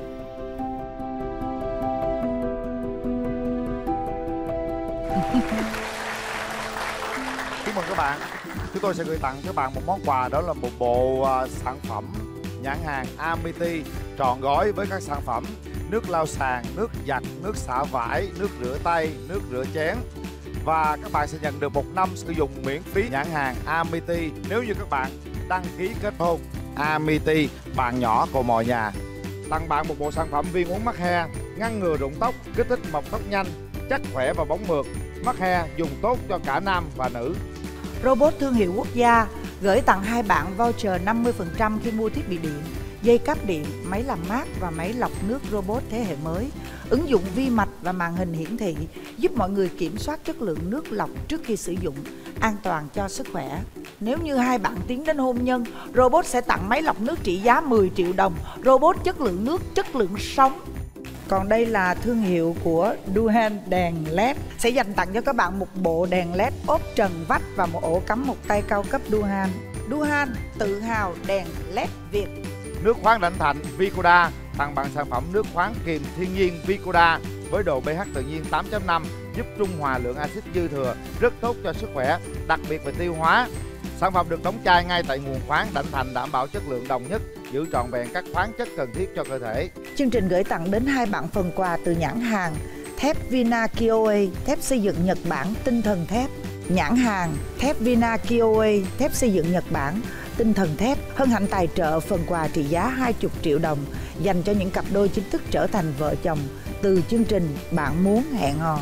Chúc mừng các bạn. Chúng tôi sẽ gửi tặng các bạn một món quà, đó là một bộ sản phẩm nhãn hàng Amity trọn gói với các sản phẩm nước lau sàn, nước giặt, nước xả vải, nước rửa tay, nước rửa chén. Và các bạn sẽ nhận được 1 năm sử dụng miễn phí nhãn hàng Amity nếu như các bạn đăng ký kết hôn. Amity, bạn nhỏ của mọi nhà. Tặng bạn một bộ sản phẩm viên uống mắc he, ngăn ngừa rụng tóc, kích thích mọc tóc nhanh, chắc khỏe và bóng mượt. Mắc he dùng tốt cho cả nam và nữ. Robot thương hiệu quốc gia gửi tặng hai bạn voucher 50% khi mua thiết bị điện, dây cáp điện, máy làm mát và máy lọc nước robot thế hệ mới. Ứng dụng vi mạch và màn hình hiển thị giúp mọi người kiểm soát chất lượng nước lọc trước khi sử dụng, an toàn cho sức khỏe. Nếu như hai bạn tiến đến hôn nhân, robot sẽ tặng máy lọc nước trị giá 10 triệu đồng. Robot chất lượng nước, chất lượng sống. Còn đây là thương hiệu của Duhan đèn LED, sẽ dành tặng cho các bạn một bộ đèn LED ốp trần vách và một ổ cắm một tay cao cấp Duhan. Duhan tự hào đèn LED Việt. Nước khoáng Đảnh Thạnh Vicoda tặng bạn sản phẩm nước khoáng kiềm thiên nhiên Vicoda với độ pH tự nhiên 8.5, giúp trung hòa lượng axit dư thừa, rất tốt cho sức khỏe, đặc biệt về tiêu hóa. Sản phẩm được đóng chai ngay tại nguồn khoáng Đảnh Thạnh, đảm bảo chất lượng đồng nhất, giữ trọn vẹn các khoáng chất cần thiết cho cơ thể. Chương trình gửi tặng đến hai bạn phần quà từ nhãn hàng thép Vina Kioe, thép xây dựng Nhật Bản, tinh thần thép. Nhãn hàng thép Vina Kioe, thép xây dựng Nhật Bản, tinh thần thép hân hạnh tài trợ phần quà trị giá 20 triệu đồng dành cho những cặp đôi chính thức trở thành vợ chồng từ chương trình Bạn Muốn Hẹn Hò.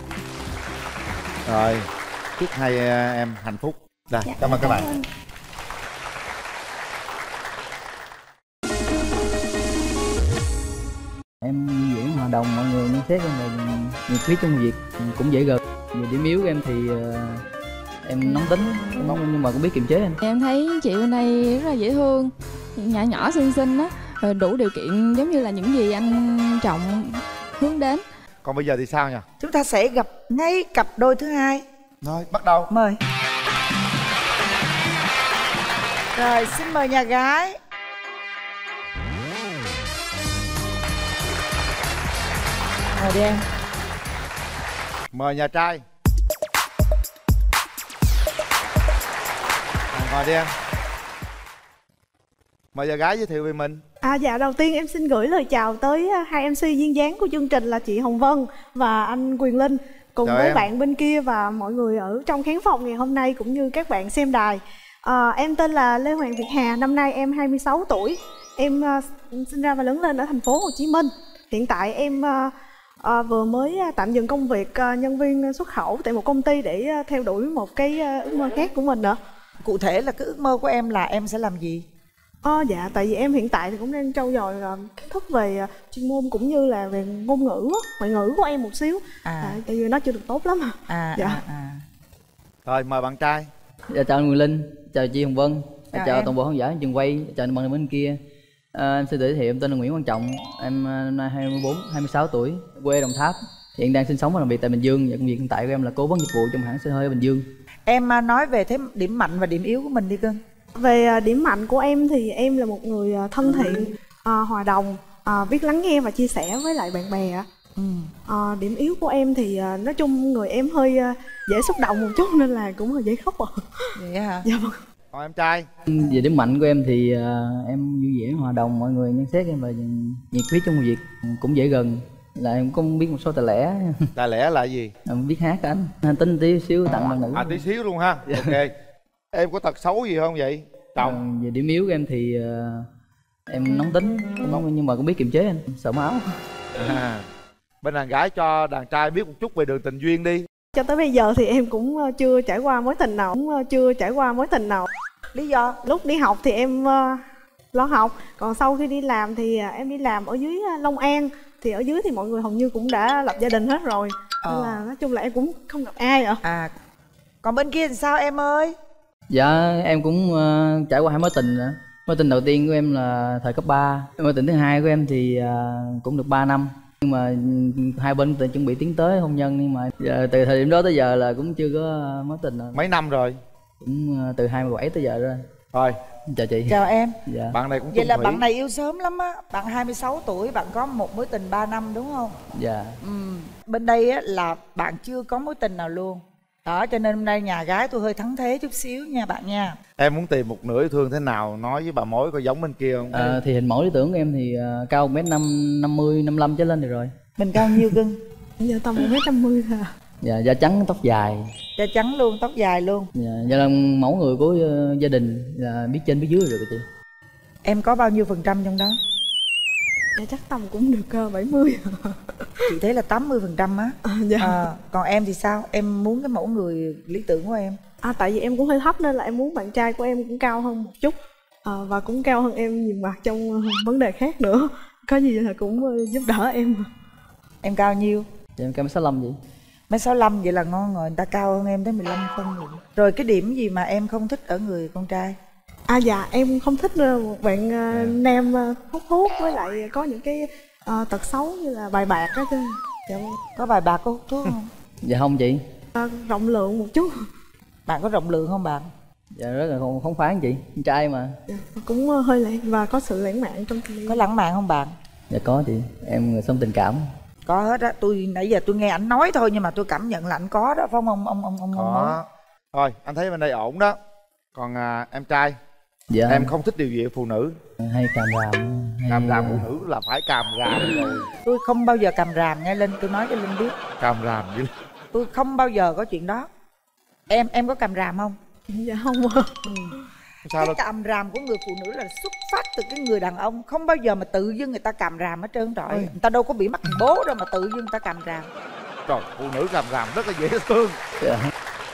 Rồi, chúc hai em hạnh phúc. Rồi, cảm ơn các bạn. Em diễn hòa đồng, mọi người nhận xét em là nhiệt huyết trong việc, cũng dễ gần. Về điểm yếu của em thì Em nóng tính nhưng mà cũng biết kiềm chế anh. Em thấy chị bên đây rất là dễ thương, nhỏ nhỏ xinh xinh á, rồi đủ điều kiện giống như là những gì anh Trọng hướng đến. Còn bây giờ thì sao nhỉ? Chúng ta sẽ gặp ngay cặp đôi thứ hai. Rồi, bắt đầu. Mời. Rồi, xin mời nhà gái. Ngồi đi em. Mời nhà trai. Ngồi đi em. Mời nhà gái giới thiệu về mình. Dạ, đầu tiên em xin gửi lời chào tới hai MC duyên dáng của chương trình là chị Hồng Vân và anh Quyền Linh, cùng chào với em. bạn bên kia và mọi người ở trong khán phòng ngày hôm nay cũng như các bạn xem đài. Em tên là Lê Hoàng Việt Hà, năm nay em 26 tuổi. Em sinh ra và lớn lên ở thành phố Hồ Chí Minh. Hiện tại em vừa mới tạm dừng công việc nhân viên xuất khẩu tại một công ty để theo đuổi một cái ước mơ khác của mình nữa. Cụ thể là cái ước mơ của em là em sẽ làm gì? Dạ, tại vì em hiện tại thì cũng đang trau dồi kiến thức về chuyên môn cũng như là về ngôn ngữ, ngoại ngữ của em một xíu. Tại vì nó chưa được tốt lắm. Dạ. Rồi, mời bạn trai. Dạ, chào anh Quyền Linh, chào chị Hồng Vân, Chào chào em. toàn bộ khán giả trường quay, chào anh bạn bên kia. Em xin giới thiệu, em tên là Nguyễn Quang Trọng, em năm nay 26 tuổi, quê Đồng Tháp, hiện đang sinh sống và làm việc tại Bình Dương. Và công việc hiện tại của em là cố vấn dịch vụ trong hãng xe hơi ở Bình Dương. Em nói về thế điểm mạnh và điểm yếu của mình đi cưng. Về điểm mạnh của em thì em là một người thân thiện, hòa đồng, biết lắng nghe và chia sẻ với lại bạn bè. Điểm yếu của em thì nói chung người em hơi dễ xúc động một chút nên là cũng hơi dễ khóc. Vậy hả? Dạ vâng. Còn em trai. Về điểm mạnh của em thì em vui vẻ, hòa đồng, mọi người nhận xét em là nhiệt huyết trong công việc, cũng dễ gần, là em cũng biết một số tài lẻ. Tài lẻ là gì? Biết hát anh, tính tí xíu tặng bạn nữ. Tí xíu luôn ha. Ok. Em có tật xấu gì không vậy? Trọng. Về điểm yếu của em thì em nóng tính nhưng mà cũng biết kiềm chế anh, sợ máu. Bên đàn gái cho đàn trai biết một chút về đường tình duyên đi. Cho tới bây giờ thì em cũng chưa trải qua mối tình nào. Lý do? Lúc đi học thì em lo học, còn sau khi đi làm thì em đi làm ở dưới Long An. Thì ở dưới thì mọi người hầu như cũng đã lập gia đình hết rồi. Nên là nói chung là em cũng không gặp ai ạ. Còn bên kia thì sao em ơi? Dạ, em cũng trải qua 2 mối tình nữa. Mối tình đầu tiên của em là thời cấp 3. Mối tình thứ hai của em thì cũng được 3 năm. Nhưng mà hai bên tự chuẩn bị tiến tới hôn nhân, nhưng mà từ thời điểm đó tới giờ là cũng chưa có mối tình nào. Mấy năm rồi? Cũng từ 27 tới giờ rồi. Rồi, chào chị. Chào em. Dạ. Bạn này cũng vậy là thủy. bạn này yêu sớm lắm á. Bạn 26 tuổi, bạn có một mối tình 3 năm đúng không? Dạ. Bên đây á là bạn chưa có mối tình nào luôn. Đó, cho nên hôm nay nhà gái tôi hơi thắng thế chút xíu nha bạn nha. Em muốn tìm một nửa yêu thương thế nào, nói với bà mối coi giống bên kia không? Thì hình mẫu lý tưởng của em thì cao 1m50, 55 trở lên thì rồi. Mình cao nhiêu cưng? Giờ tầm 1m50 thôi. Dạ, da trắng tóc dài. Da trắng luôn, tóc dài luôn. Dạ là mẫu người của gia đình, là biết trên biết dưới rồi chị. Em có bao nhiêu phần trăm trong đó? Dạ chắc tầm cũng được 70. Chị thấy là 80% á. Dạ. Còn em thì sao? Em muốn cái mẫu người lý tưởng của em? Tại vì em cũng hơi thấp nên là em muốn bạn trai của em cũng cao hơn một chút, và cũng cao hơn em nhiều mặt trong vấn đề khác nữa. Có gì là cũng giúp đỡ em. Em cao nhiêu? Dạ, em cao 1m65 vậy. 1m65 vậy là ngon rồi, người ta cao hơn em tới 15 phân vậy. Rồi cái điểm gì mà em không thích ở người con trai? Dạ em không thích một bạn nam hút thuốc, với lại có những cái tật xấu như là bài bạc á. Dạ. Có bài bạc, có hút thuốc không? Dạ không chị. Rộng lượng một chút. Bạn có rộng lượng không bạn? Dạ rất là không phán chị, con trai mà. Dạ, cũng hơi lãng và có sự lãng mạn trong tình yêu. Có lãng mạn không bạn? Dạ có chị, em người sống tình cảm. Có hết á, tôi nãy giờ tôi nghe ảnh nói thôi nhưng mà tôi cảm nhận là ảnh có đó, phải không ông? Có. Thôi, anh thấy bên đây ổn đó. Còn em trai? Dạ. Em không thích điều gì ở phụ nữ? Hay càm ràm. Càm ràm phụ nữ là phải càm ràm rồi. Tôi không bao giờ càm ràm nghe Linh, tôi nói cho Linh biết. Càm ràm chứ. Tôi không bao giờ có chuyện đó. Em có càm ràm không? Dạ không. Cái càm ràm của người phụ nữ là xuất phát từ cái người đàn ông. Không bao giờ mà tự dưng người ta càm ràm hết trơn trọi. Người ta đâu có bị mắc bố đâu mà tự dưng người ta càm ràm. Trời, phụ nữ càm ràm rất là dễ thương. Dạ.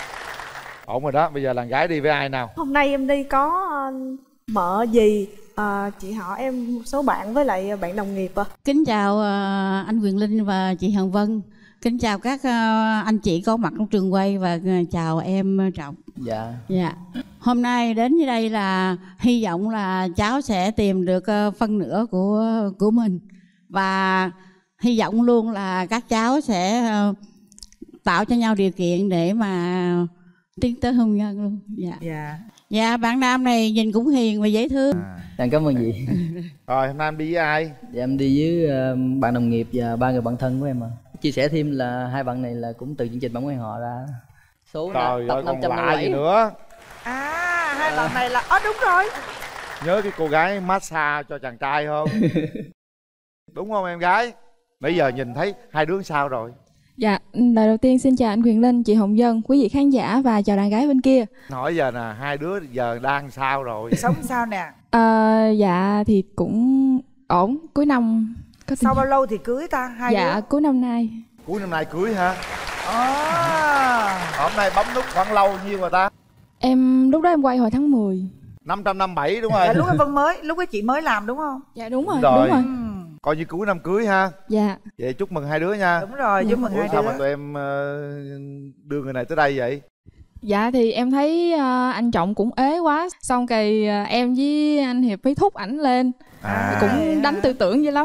Ổn rồi đó, bây giờ đàn gái đi với ai nào? Hôm nay em đi có mợ dì, chị họ em, một số bạn với lại bạn đồng nghiệp. Kính chào anh Quyền Linh và chị Hồng Vân. Kính chào các anh chị có mặt trong trường quay và chào em Trọng. Dạ. Dạ. Hôm nay đến dưới đây là hy vọng là cháu sẽ tìm được phân nửa của mình, và hy vọng luôn là các cháu sẽ tạo cho nhau điều kiện để mà tiến tới hôn nhân luôn. Dạ. Dạ. Dạ, bạn nam này nhìn cũng hiền và dễ thương. Em cảm ơn chị. Rồi hôm nay em đi với ai? Dạ em đi với bạn đồng nghiệp và 3 người bạn thân của em mà. Chia sẻ thêm là hai bạn này là cũng từ chương trình Bạn Quen Họ ra. Số Trời tập ơi, còn lạ 557 gì nữa. Hai bạn này là đúng rồi. Nhớ cái cô gái massage cho chàng trai không? Đúng không em gái? Bây giờ nhìn thấy hai đứa sao rồi? Dạ, lời đầu tiên xin chào anh Quyền Linh, chị Hồng Vân, quý vị khán giả và chào đàn gái bên kia. Hỏi giờ nè, hai đứa giờ đang sao rồi? Sống sao nè? Dạ thì cũng ổn, cuối năm có Sau bao lâu thì cưới ta? Hai Dạ, đứa? cuối năm nay. Cuối năm nay cưới hả? Hôm nay bấm nút khoảng lâu nhiêu rồi ta? Em lúc đó em quay hồi tháng 10. 557 đúng rồi. Dạ, lúc ấy Vân mới, lúc ấy chị mới làm đúng không? Dạ đúng rồi, Rồi. đúng rồi. Coi như cuối năm cưới ha. Dạ. Vậy chúc mừng hai đứa nha. Đúng rồi, chúc mừng hai Sao đứa. mà tụi em đưa người này tới đây vậy? Dạ thì em thấy anh Trọng cũng ế quá, xong rồi em với anh Hiệp mới thúc ảnh lên. Cũng đánh tư tưởng dữ lắm.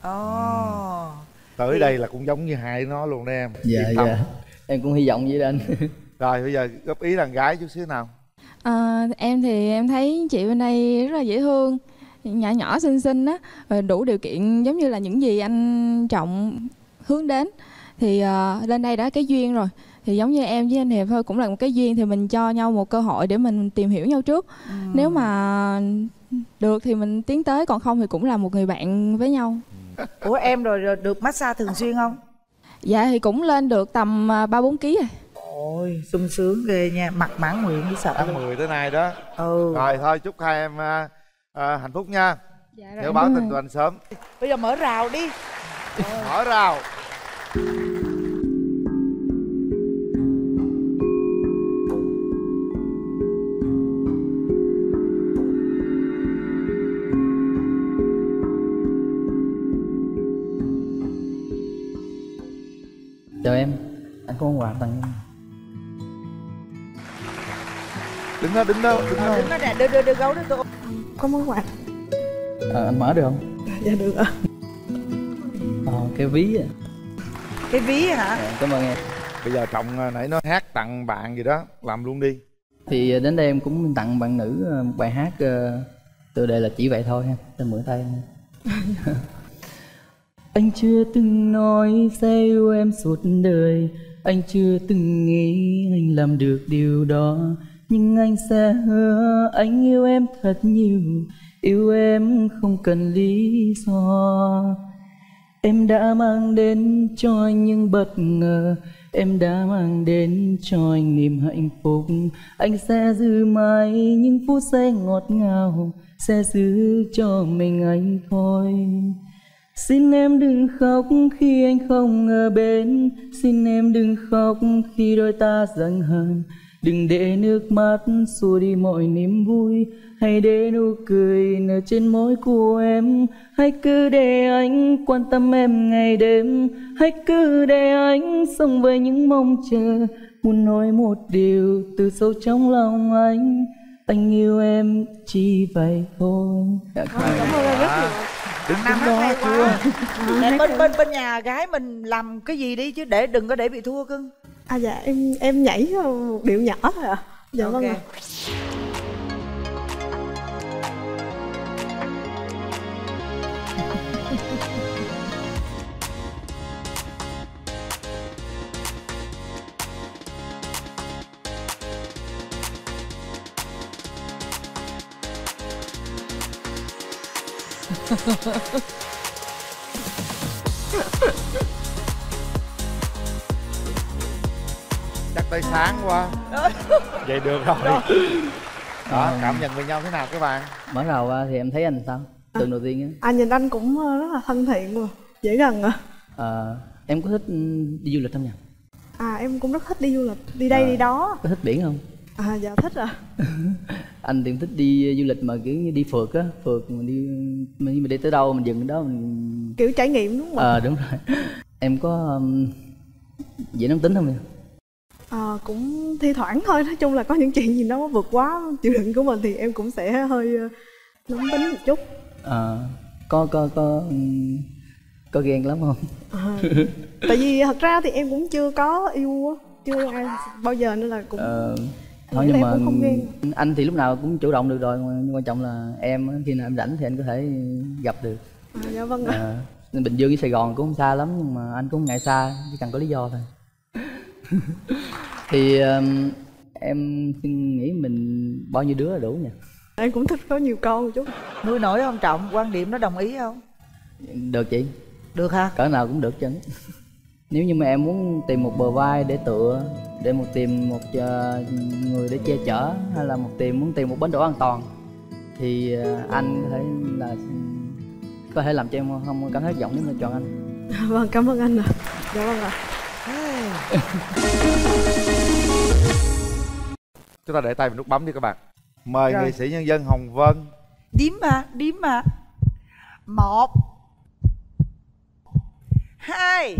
Tới đây là cũng giống như hai nó luôn đó em. Dạ Yên tâm. dạ. Em cũng hy vọng vậy đó anh. Rồi bây giờ góp ý đàn gái chút xíu nào. Em thì em thấy chị bên đây rất là dễ thương, nhỏ nhỏ xinh xinh á, đủ điều kiện giống như là những gì anh Trọng hướng đến. Thì lên đây đã cái duyên rồi, thì giống như em với anh Hiệp thôi, cũng là một cái duyên, thì mình cho nhau một cơ hội để mình tìm hiểu nhau trước. Nếu mà được thì mình tiến tới, còn không thì cũng là một người bạn với nhau. Ủa em rồi được massage thường xuyên không? Dạ thì cũng lên được tầm 3-4 kg rồi. Ôi sung sướng ghê nha, mặt mãn nguyện đi sợ Tháng 10 tới nay đó. Rồi thôi chúc hai em hạnh phúc nha. Dạ, nhớ báo tin tụi anh sớm. Bây giờ mở rào đi. Mở rào. Chào em, anh có món quà tặng em. Đứng đó, đứng đó, đứng đó. Đứng đó nè, đưa gấu đó tôi. Có món quà. Anh mở được không? Dạ được ạ. Cái ví. Cái ví hả? Cảm ơn em. Bây giờ Trọng nãy nó hát tặng bạn gì đó, làm luôn đi. Thì đến đây em cũng tặng bạn nữ một bài hát tựa đề là Chỉ Vậy Thôi ha. Em mượn tay em. Anh chưa từng nói sẽ yêu em suốt đời, anh chưa từng nghĩ anh làm được điều đó, nhưng anh sẽ hứa anh yêu em thật nhiều, yêu em không cần lý do. Em đã mang đến cho anh những bất ngờ, em đã mang đến cho anh niềm hạnh phúc. Anh sẽ giữ mãi những phút giây ngọt ngào, sẽ giữ cho mình anh thôi. Xin em đừng khóc khi anh không ở bên, xin em đừng khóc khi đôi ta giận hờn. Đừng để nước mắt xua đi mọi niềm vui, hãy để nụ cười nở trên môi của em. Hãy cứ để anh quan tâm em ngày đêm, hãy cứ để anh sống với những mong chờ. Muốn nói một điều từ sâu trong lòng anh yêu em chỉ vậy thôi. Cảm ơn rất nhiều. Đứng đó hay quá. Bên nhà gái mình làm cái gì đi chứ để đừng có để bị thua cưng. Dạ em nhảy một điệu nhỏ thôi ạ. Dạ vâng ạ. Chắc tới sáng quá. Vậy được rồi. Đó, cảm nhận về nhau thế nào các bạn? Mở đầu ra thì em thấy anh sao? Tuần đầu tiên á. Nhìn anh cũng rất là thân thiện luôn, dễ gần ạ. Em có thích đi du lịch không nhỉ? Em cũng rất thích đi du lịch, đi đây đi đó. Có thích biển không? Dạ thích ạ. Anh thì thích đi du lịch mà kiểu như đi phượt á, phượt mình đi tới đâu mình dừng ở đó mình kiểu trải nghiệm đúng không ạ? Đúng rồi. Em có Dễ nóng tính không vậy? Cũng thi thoảng thôi, nói chung là có những chuyện gì nó vượt quá chịu đựng của mình thì em cũng sẽ hơi nóng tính một chút. Có ghen lắm không? Tại vì thật ra thì em cũng chưa có yêu, chưa ai bao giờ nên là cũng thôi, nhưng mà không ghen. anh thì lúc nào cũng chủ động được rồi, nhưng quan trọng là em khi nào em rảnh thì anh có thể gặp được. Dạ vâng ạ. Bình Dương với Sài Gòn cũng không xa lắm, nhưng mà anh cũng không ngại xa, chỉ cần có lý do thôi. Thì em nghĩ mình bao nhiêu đứa là đủ nhỉ? Em cũng thích có nhiều con một chút. Nuôi nổi không Trọng? Quan điểm nó đồng ý không? Được chị. Được hả? Cỡ nào cũng được chứ. Nếu như mà em muốn tìm một bờ vai để tựa, để tìm một người để che chở, hay là muốn tìm một bến đỗ an toàn, thì anh có thể làm cho em không cảm thấy thất vọng nếu mà chọn anh. Vâng, cảm ơn anh ạ. Dạ vâng ạ. Chúng ta để tay vào nút bấm đi các bạn. Mời nghệ sĩ nhân dân Hồng Vân. Điếm mà 1 2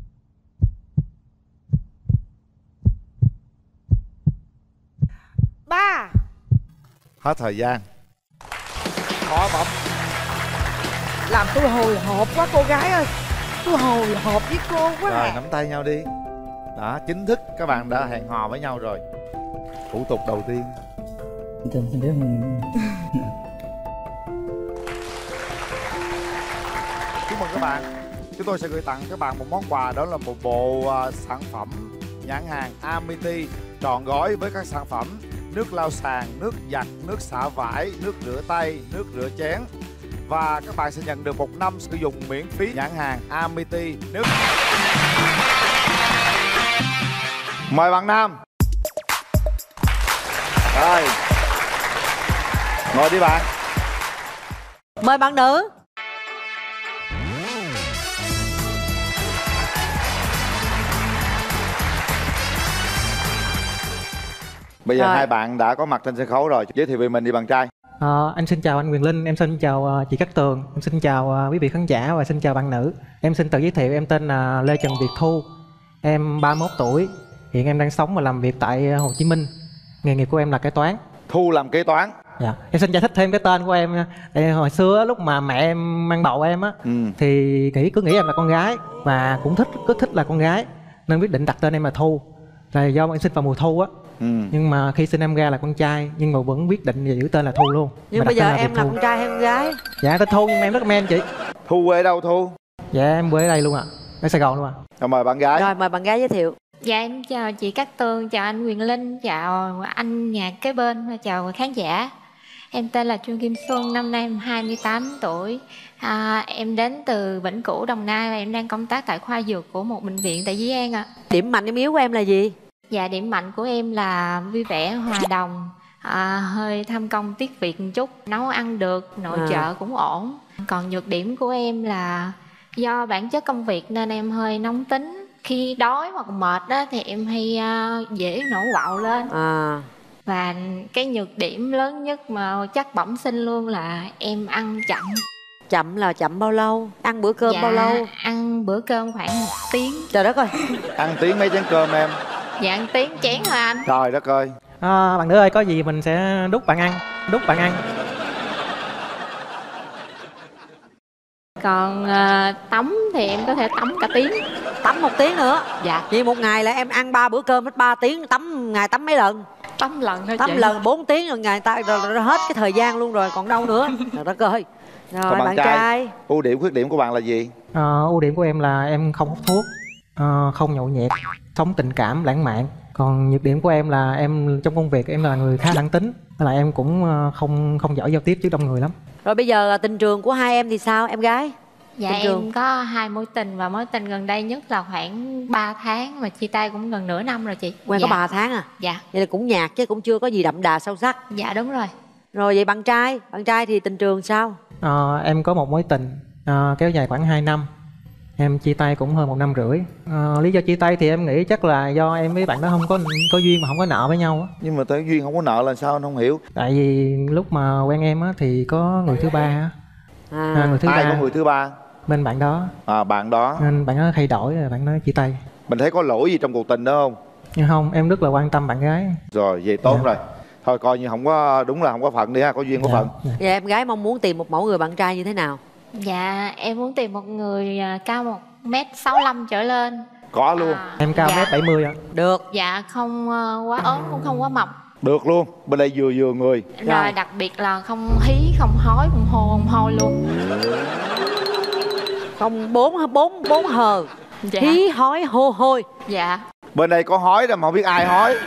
3. Hết thời gian. Khó bấm. Làm tôi hồi hộp quá cô gái ơi. Tôi hồi hộp với cô quá. Rồi nắm tay nhau đi. Đó, chính thức các bạn đã hẹn hò với nhau rồi. Thủ tục đầu tiên. Xin biết mình. Chúc mừng các bạn. Chúng tôi sẽ gửi tặng các bạn một món quà, đó là một bộ sản phẩm nhãn hàng Amity trọn gói với các sản phẩm nước lau sàn, nước giặt, nước xả vải, nước rửa tay, nước rửa chén. Và các bạn sẽ nhận được 1 năm sử dụng miễn phí nhãn hàng Amity nước. Mời bạn nam. Rồi, ngồi đi bạn. Mời bạn nữ. Bây giờ hai bạn đã có mặt trên sân khấu rồi, giới thiệu về mình đi bạn trai. Anh xin chào anh Quyền Linh, em xin chào chị Cát Tường, em xin chào quý vị khán giả và xin chào bạn nữ. Em xin tự giới thiệu, em tên là Lê Trần Việt Thu, em 31 tuổi, hiện em đang sống và làm việc tại Hồ Chí Minh. Nghề nghiệp của em là kế toán. Thu làm kế toán. Dạ, em xin giải thích thêm cái tên của em. Tại hồi xưa lúc mà mẹ em mang bầu em á, thì cứ nghĩ em là con gái và cũng thích là con gái, nên quyết định đặt tên em là Thu. Là do em sinh vào mùa thu á. Nhưng mà khi sinh em ra là con trai, nhưng mà vẫn quyết định giữ tên là Thu luôn. Nhưng bây giờ em là con trai hay con gái? Dạ tên Thu, nhưng mà em rất men chị. Thu quê đâu Thu? Dạ em quê ở đây luôn ạ, ở Sài Gòn luôn ạ. Rồi mời bạn gái. Rồi mời bạn gái giới thiệu. Dạ em chào chị Cát Tường, chào anh Quyền Linh, chào anh nhạc kế bên và chào khán giả. Em tên là Trương Kim Xuân, năm nay em 28 tuổi. Em đến từ Vĩnh Cửu, Đồng Nai và em đang công tác tại khoa dược của một bệnh viện tại Dĩ An ạ. Điểm mạnh điểm yếu của em là gì? Dạ điểm mạnh của em là vui vẻ, hòa đồng, hơi tham công tiếc việc một chút, nấu ăn được, nội trợ cũng ổn. Còn nhược điểm của em là do bản chất công việc nên em hơi nóng tính. Khi đói hoặc mệt đó thì em hay dễ nổi quạo lên. Và cái nhược điểm lớn nhất mà chắc bẩm sinh luôn là em ăn chậm. Chậm là chậm bao lâu? Ăn bữa cơm bao lâu? Ăn bữa cơm khoảng 1 tiếng. Trời đất ơi. Ăn tiếng mấy chén cơm em? Dạ ăn tiếng chén thôi anh. Trời đất ơi. Bạn nữ ơi, có gì mình sẽ đút bạn ăn. Còn tắm thì em có thể tắm cả tiếng. Tắm 1 tiếng nữa? Dạ. Vậy một ngày là em ăn 3 bữa cơm hết 3 tiếng, ngày tắm mấy lần? Tắm lần thôi. Tắm lần 4 tiếng rồi ngày ta rồi hết cái thời gian luôn rồi, còn đâu nữa. Trời đất ơi. Rồi bạn trai. Ưu điểm khuyết điểm của bạn là gì? Ưu điểm của em là em không hút thuốc, không nhậu nhẹt, sống tình cảm lãng mạn. Còn nhược điểm của em là em trong công việc em là người khá thẳng tính, nên là em cũng không giỏi giao tiếp trước đông người lắm. Rồi bây giờ tình trường của hai em thì sao, em gái? Dạ em có 2 mối tình và mối tình gần đây nhất là khoảng 3 tháng, mà chia tay cũng gần nửa năm rồi chị. Quen có 3 tháng à? Dạ. Vậy là cũng nhạt chứ cũng chưa có gì đậm đà sâu sắc. Dạ đúng rồi. Rồi vậy bạn trai thì tình trường sao? Em có một mối tình kéo dài khoảng 2 năm. Em chia tay cũng hơn 1 năm rưỡi. Lý do chia tay thì em nghĩ chắc là do em với bạn đó không có duyên mà không có nợ với nhau á. Nhưng mà tới duyên không có nợ là sao anh không hiểu? Tại vì lúc mà quen em á thì có người thứ ba á. Ai có người thứ ba? Bên bạn đó. Bạn đó. Nên bạn đó thay đổi rồi bạn nói chia tay. Mình thấy có lỗi gì trong cuộc tình đó không? Nhưng không, em rất là quan tâm bạn gái. Rồi, vậy tốt rồi. Thôi coi như không có, đúng là không có phận đi ha, có duyên có phận. Vậy em gái mong muốn tìm một mẫu người bạn trai như thế nào? Dạ em muốn tìm một người cao 1m65 trở lên. Có luôn. Em cao Dạ. 1m70 ạ. Được. Dạ không quá ốm cũng không quá mập. Được luôn, bên đây vừa vừa người. Rồi đặc biệt là không hí, không hói, không hôi luôn. Không bốn hờ. Dạ. Hí hói hô hôi. Dạ. Bên đây có hói đâu mà không biết ai hói.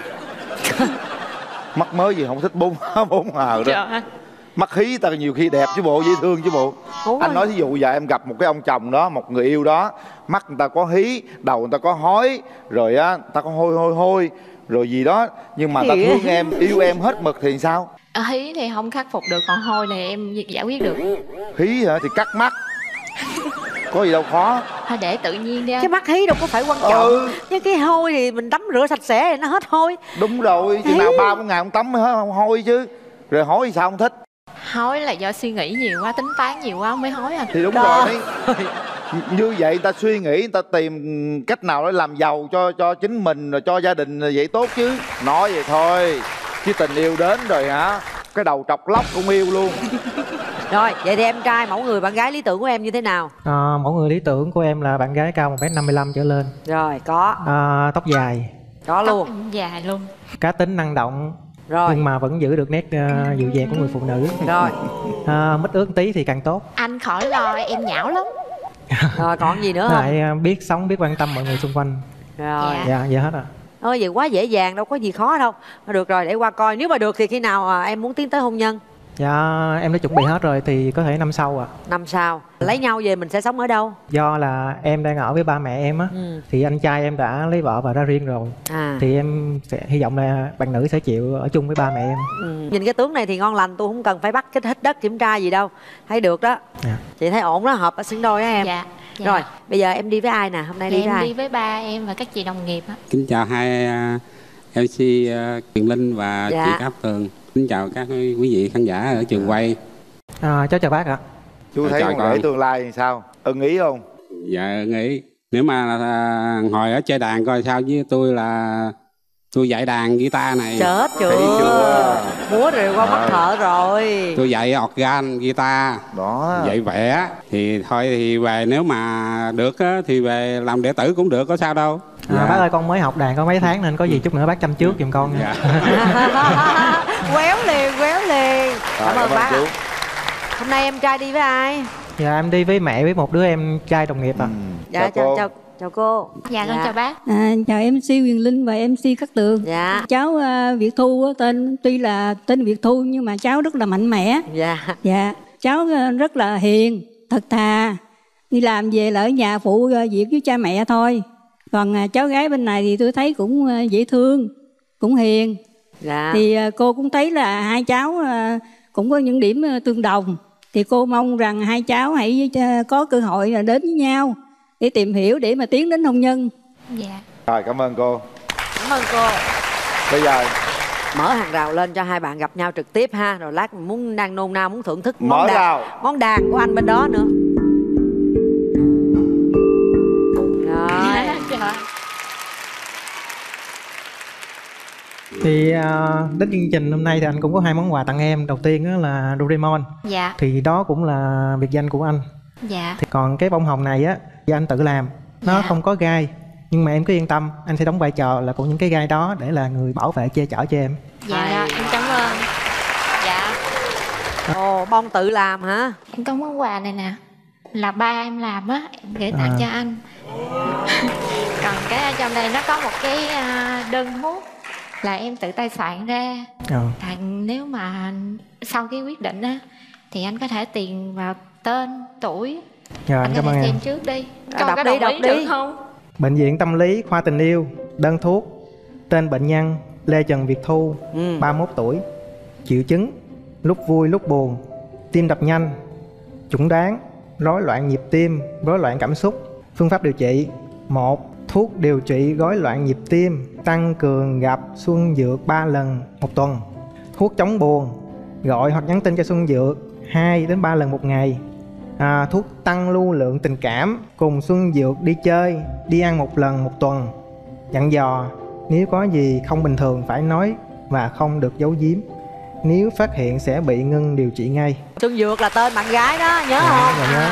Mắc mới gì không thích bốn hờ đó. Dạ. Mắc hí ta nhiều khi đẹp chứ bộ, dễ thương chứ bộ. Anh nói thí dụ giờ em gặp một cái ông chồng đó, một người yêu đó, mắt người ta có hí, đầu người ta có hói, rồi á người ta có hôi rồi gì đó, nhưng mà ta thương em, yêu em hết mực thì sao? Hí thì không khắc phục được, còn hôi thì em giải quyết được. Hí hả thì cắt mắt. Có gì đâu khó. Thôi để tự nhiên đi anh. Cái mắt hí đâu có phải quan trọng. Nhưng cái hôi thì mình tắm rửa sạch sẽ thì nó hết hôi. Đúng rồi, chừng nào 3-4 ngày không tắm mới hết hôi chứ. Rồi hói thì sao không thích? Hói là do suy nghĩ nhiều quá, tính toán nhiều quá mới hói anh. Thì đúng rồi. Như vậy người ta suy nghĩ, người ta tìm cách nào để làm giàu cho chính mình rồi cho gia đình là vậy tốt chứ. Nói vậy thôi, chứ tình yêu đến rồi hả, cái đầu trọc lóc cũng yêu luôn. Rồi, vậy thì em trai mẫu người bạn gái lý tưởng của em như thế nào? Mẫu người lý tưởng của em là bạn gái cao 1m55 trở lên. Rồi, có. Tóc dài. Có luôn. Tóc dài luôn. Cá tính năng động. Rồi. Nhưng mà vẫn giữ được nét dịu dàng của người phụ nữ. Rồi. Mít ướt tí thì càng tốt. Anh khỏi lo, em nhão lắm. Rồi còn gì nữa không? Lại biết sống, biết quan tâm mọi người xung quanh. Rồi. Dạ, vậy hết rồi. Vậy quá dễ dàng, đâu có gì khó đâu. Được rồi, để qua coi. Nếu mà được thì khi nào em muốn tiến tới hôn nhân? Dạ, em đã chuẩn bị hết rồi thì có thể năm sau ạ. Năm sau. Lấy nhau về mình sẽ sống ở đâu? Do là em đang ở với ba mẹ em á, thì anh trai em đã lấy vợ và ra riêng rồi. Thì em sẽ hy vọng là bạn nữ sẽ chịu ở chung với ba mẹ em. Nhìn cái tướng này thì ngon lành, tôi không cần phải bắt cái hít đất kiểm tra gì đâu. Thấy được đó. Chị thấy ổn đó, hợp ở xứng đôi đó em. Dạ. Rồi, bây giờ em đi với ai nè? Hôm nay đi với ai? Em đi với ba em và các chị đồng nghiệp á. Kính chào hai MC Quyền Linh và chị Cát Tường. Kính chào các quý vị khán giả ở trường quay. Cháu chào bác ạ. Chú thấy con rể tương lai thì sao? Ưng ý không? Dạ ưng ý. Nếu mà ngồi ở chơi đàn coi sao, với tôi là tôi dạy đàn guitar này. Chết chưa? Múa rồi qua mắt thợ rồi. Tôi dạy organ guitar đó, dạy vẽ. Thì thôi thì về, nếu mà được á, thì về làm đệ tử cũng được, có sao đâu. Bác ơi, con mới học đàn có mấy tháng nên có gì chút nữa bác chăm trước giùm con nha. Quéo liền. Cảm ơn bác. Hôm nay em trai đi với ai? Dạ em đi với mẹ với một đứa em trai đồng nghiệp ạ. Dạ chào cô. Dạ con chào bác. Chào MC Quyền Linh và MC Cát Tường. Dạ. Cháu Việt Thu tên, tuy là tên Việt Thu nhưng mà cháu rất là mạnh mẽ. Dạ. Cháu rất là hiền, thật thà. Đi làm về là ở nhà phụ việc với cha mẹ thôi. Còn cháu gái bên này thì tôi thấy cũng dễ thương, cũng hiền. Thì cô cũng thấy là hai cháu cũng có những điểm tương đồng. Thì cô mong rằng hai cháu hãy có cơ hội là đến với nhau để tìm hiểu, để mà tiến đến hôn nhân. Dạ. Rồi, cảm ơn cô. Cảm ơn cô. Bây giờ mở hàng rào lên cho hai bạn gặp nhau trực tiếp ha. Rồi lát muốn đang nôn nao muốn thưởng thức món đàn của anh bên đó nữa. Rồi. Thì đến chương trình hôm nay thì anh cũng có hai món quà tặng em. Đầu tiên là Doraemon. Dạ. Thì đó cũng là biệt danh của anh. Dạ. Thì còn cái bông hồng này á thì anh tự làm. Nó không có gai. Nhưng mà em cứ yên tâm, anh sẽ đóng vai trò là của những cái gai đó để là người bảo vệ che chở cho em. Dạ rồi, em cảm ơn. Dạ. Ồ, bông tự làm hả? Em có món quà này nè, là ba em làm á, em gửi tặng cho anh. Còn cái ở trong đây nó có một cái đơn thuốc là em tự tay soạn ra. Nếu mà sau cái quyết định á thì anh có thể tiền vào tên, tuổi. Anh có cảm ơn thể em. xem trước đi. Coi có đồng ý được không? Bệnh viện Tâm lý Khoa Tình Yêu. Đơn thuốc. Tên bệnh nhân Lê Trần Việt Thu, 31 tuổi. Triệu chứng lúc vui lúc buồn, tim đập nhanh. Chẩn đoán rối loạn nhịp tim, rối loạn cảm xúc. Phương pháp điều trị: 1. Thuốc điều trị rối loạn nhịp tim tăng cường gặp Xuân Dược 3 lần một tuần. Thuốc chống buồn, gọi hoặc nhắn tin cho Xuân Dược 2 đến 3 lần một ngày. thuốc tăng lưu lượng tình cảm, cùng Xuân Dược đi chơi, đi ăn một lần một tuần. Dặn dò nếu có gì không bình thường phải nói và không được giấu giếm. Nếu phát hiện sẽ bị ngưng điều trị ngay. Xuân Dược là tên bạn gái đó, nhớ không? Nhớ.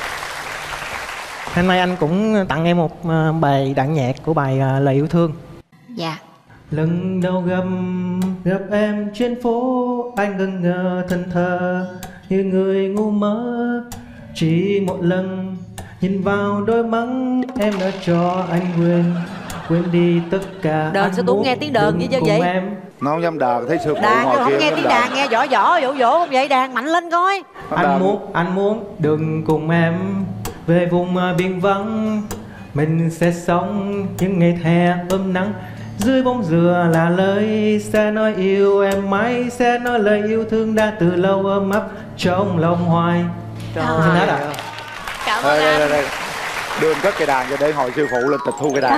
Hôm nay anh cũng tặng em một bài đoạn nhạc của bài Lời Yêu Thương. Dạ. Lần đầu gặp em trên phố, anh ngần ngơ thân thờ như người ngu mơ. Chỉ một lần nhìn vào đôi mắt em đã cho anh quên đi tất cả. Đờn sao tôi nghe tiếng đờn như vậy? Em. Nó không dám đờn, thấy sư phụ đàn ngồi không kia nghe tiếng đàn, nghe vỗ không vậy? Đàn mạnh lên coi. Anh muốn đừng cùng em về vùng biên vắng. Mình sẽ sống những ngày hè ấm nắng. Dưới bóng dừa là lời sẽ nói yêu em mãi, sẽ nói lời yêu thương đã từ lâu ấm ấp trong lòng hoài. Cảm ơn anh. Đây. Đưa cất cây đàn cho để hồi sư phụ lên tịch thu cây đàn.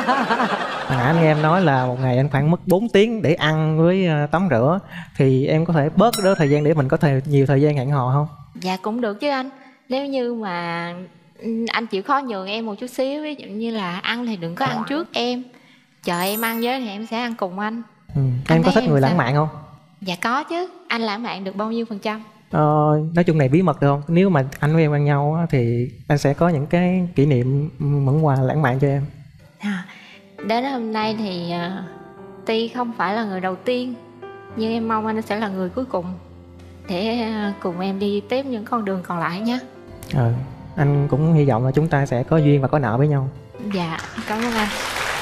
Anh nghe em nói là một ngày anh khoảng mất 4 tiếng để ăn với tắm rửa, thì em có thể bớt đó thời gian để mình có thể nhiều thời gian hẹn hò không? Dạ cũng được chứ anh. Nếu như mà anh chịu khó nhường em một chút xíu, ví dụ như là ăn thì đừng có ăn trước em, chờ em ăn với thì em sẽ ăn cùng anh. Em có thích người lãng mạn không? Dạ có chứ. Anh lãng mạn được bao nhiêu %? Nói chung này bí mật được không? Nếu mà anh với em quen nhau á, thì anh sẽ có những cái kỷ niệm món quà lãng mạn cho em. Đến hôm nay thì tuy không phải là người đầu tiên, nhưng em mong anh sẽ là người cuối cùng để cùng em đi tiếp những con đường còn lại nhé. Anh cũng hy vọng là chúng ta sẽ có duyên và có nợ với nhau. Dạ, cảm ơn anh.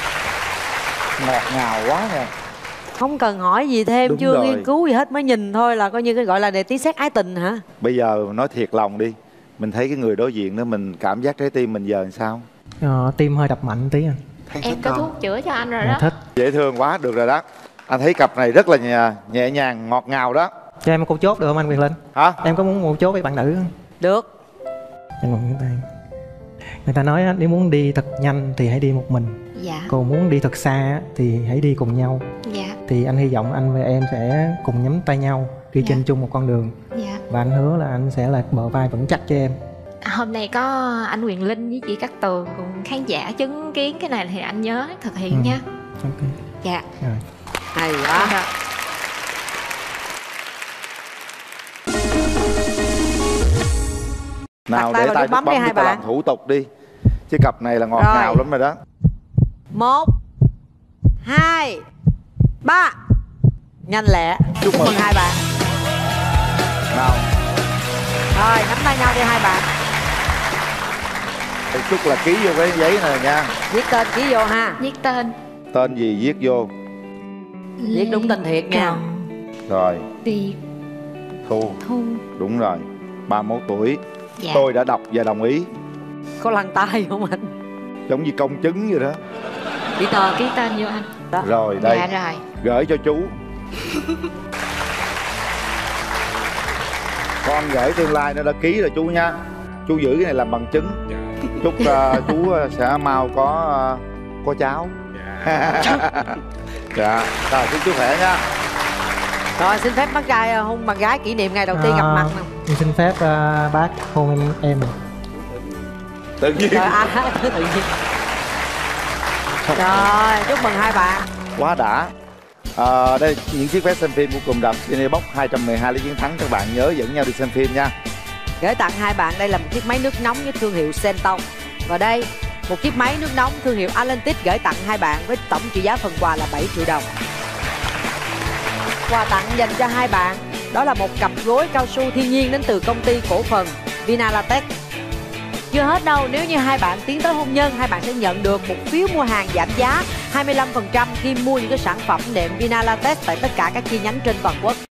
Ngọt ngào quá nè. Không cần hỏi gì thêm. Đúng chưa rồi. Nghiên cứu gì hết, mới nhìn thôi là coi như cái gọi là để tí xét ái tình hả? Bây giờ nói thiệt lòng đi, mình thấy cái người đối diện đó, mình cảm giác trái tim mình giờ làm sao? Tim hơi đập mạnh tí anh. Em có thuốc chữa cho anh rồi đó. Thích. Dễ thương quá, được rồi đó. Anh thấy cặp này rất là nhẹ nhàng, ngọt ngào đó. Cho em một câu chốt được không anh Quyền Linh? Hả? Em có muốn một chốt với bạn nữ không? Được. Người ta nói nếu muốn đi thật nhanh thì hãy đi một mình. Dạ. Còn muốn đi thật xa thì hãy đi cùng nhau. Dạ. Thì anh hy vọng anh và em sẽ cùng nhắm tay nhau đi trên chung một con đường. Dạ. Và anh hứa là anh sẽ là bờ vai vững chắc cho em. Hôm nay có anh Quyền Linh với chị Cát Tường cùng khán giả chứng kiến cái này thì anh nhớ thực hiện nha. Ok. Dạ. Rồi. Hay quá. Nào để tay bấm đi, ta làm thủ tục đi. Chứ cặp này là ngọt ngào lắm rồi đó. 1 2 3. Nhanh lẹ. Chúc mừng hai bạn. Nào. Rồi nắm tay nhau đi hai bạn. Chúc là ký vô cái giấy này nha. Viết tên ký vô ha. Viết tên. Tên gì viết vô. Viết đúng tên thiệt nha. Rồi. Diệp Thu. Đúng rồi. 31 tuổi. Dạ. Tôi đã đọc và đồng ý. Có lăn tay không anh? Giống như công chứng vậy đó. Ký tên vô anh đó. Rồi đây. Dạ rồi. Gửi cho chú. Con gửi tương lai nó đã ký rồi chú nha. Chú giữ cái này làm bằng chứng. Chúc chú sẽ mau có cháu. Dạ. Rồi chúc chú khỏe nha. Rồi xin phép bác trai hôn bạn gái kỷ niệm ngày đầu tiên gặp mặt nào. Xin phép bác hôn em. Tự nhiên. Tự nhiên. Rồi chúc mừng hai bạn. Quá đã. Đây những chiếc vé xem phim của cùng đập Cinebox 212 lý chiến thắng. Các bạn nhớ dẫn nhau đi xem phim nha. Gửi tặng hai bạn đây là một chiếc máy nước nóng với thương hiệu Senton. Và đây một chiếc máy nước nóng thương hiệu Atlantic gửi tặng hai bạn với tổng trị giá phần quà là 7 triệu đồng. Quà tặng dành cho hai bạn đó là một cặp gối cao su thiên nhiên đến từ công ty cổ phần Vinalatex. Chưa hết đâu, nếu như hai bạn tiến tới hôn nhân, hai bạn sẽ nhận được một phiếu mua hàng giảm giá 25% khi mua những cái sản phẩm nệm Vinalatex tại tất cả các chi nhánh trên toàn quốc.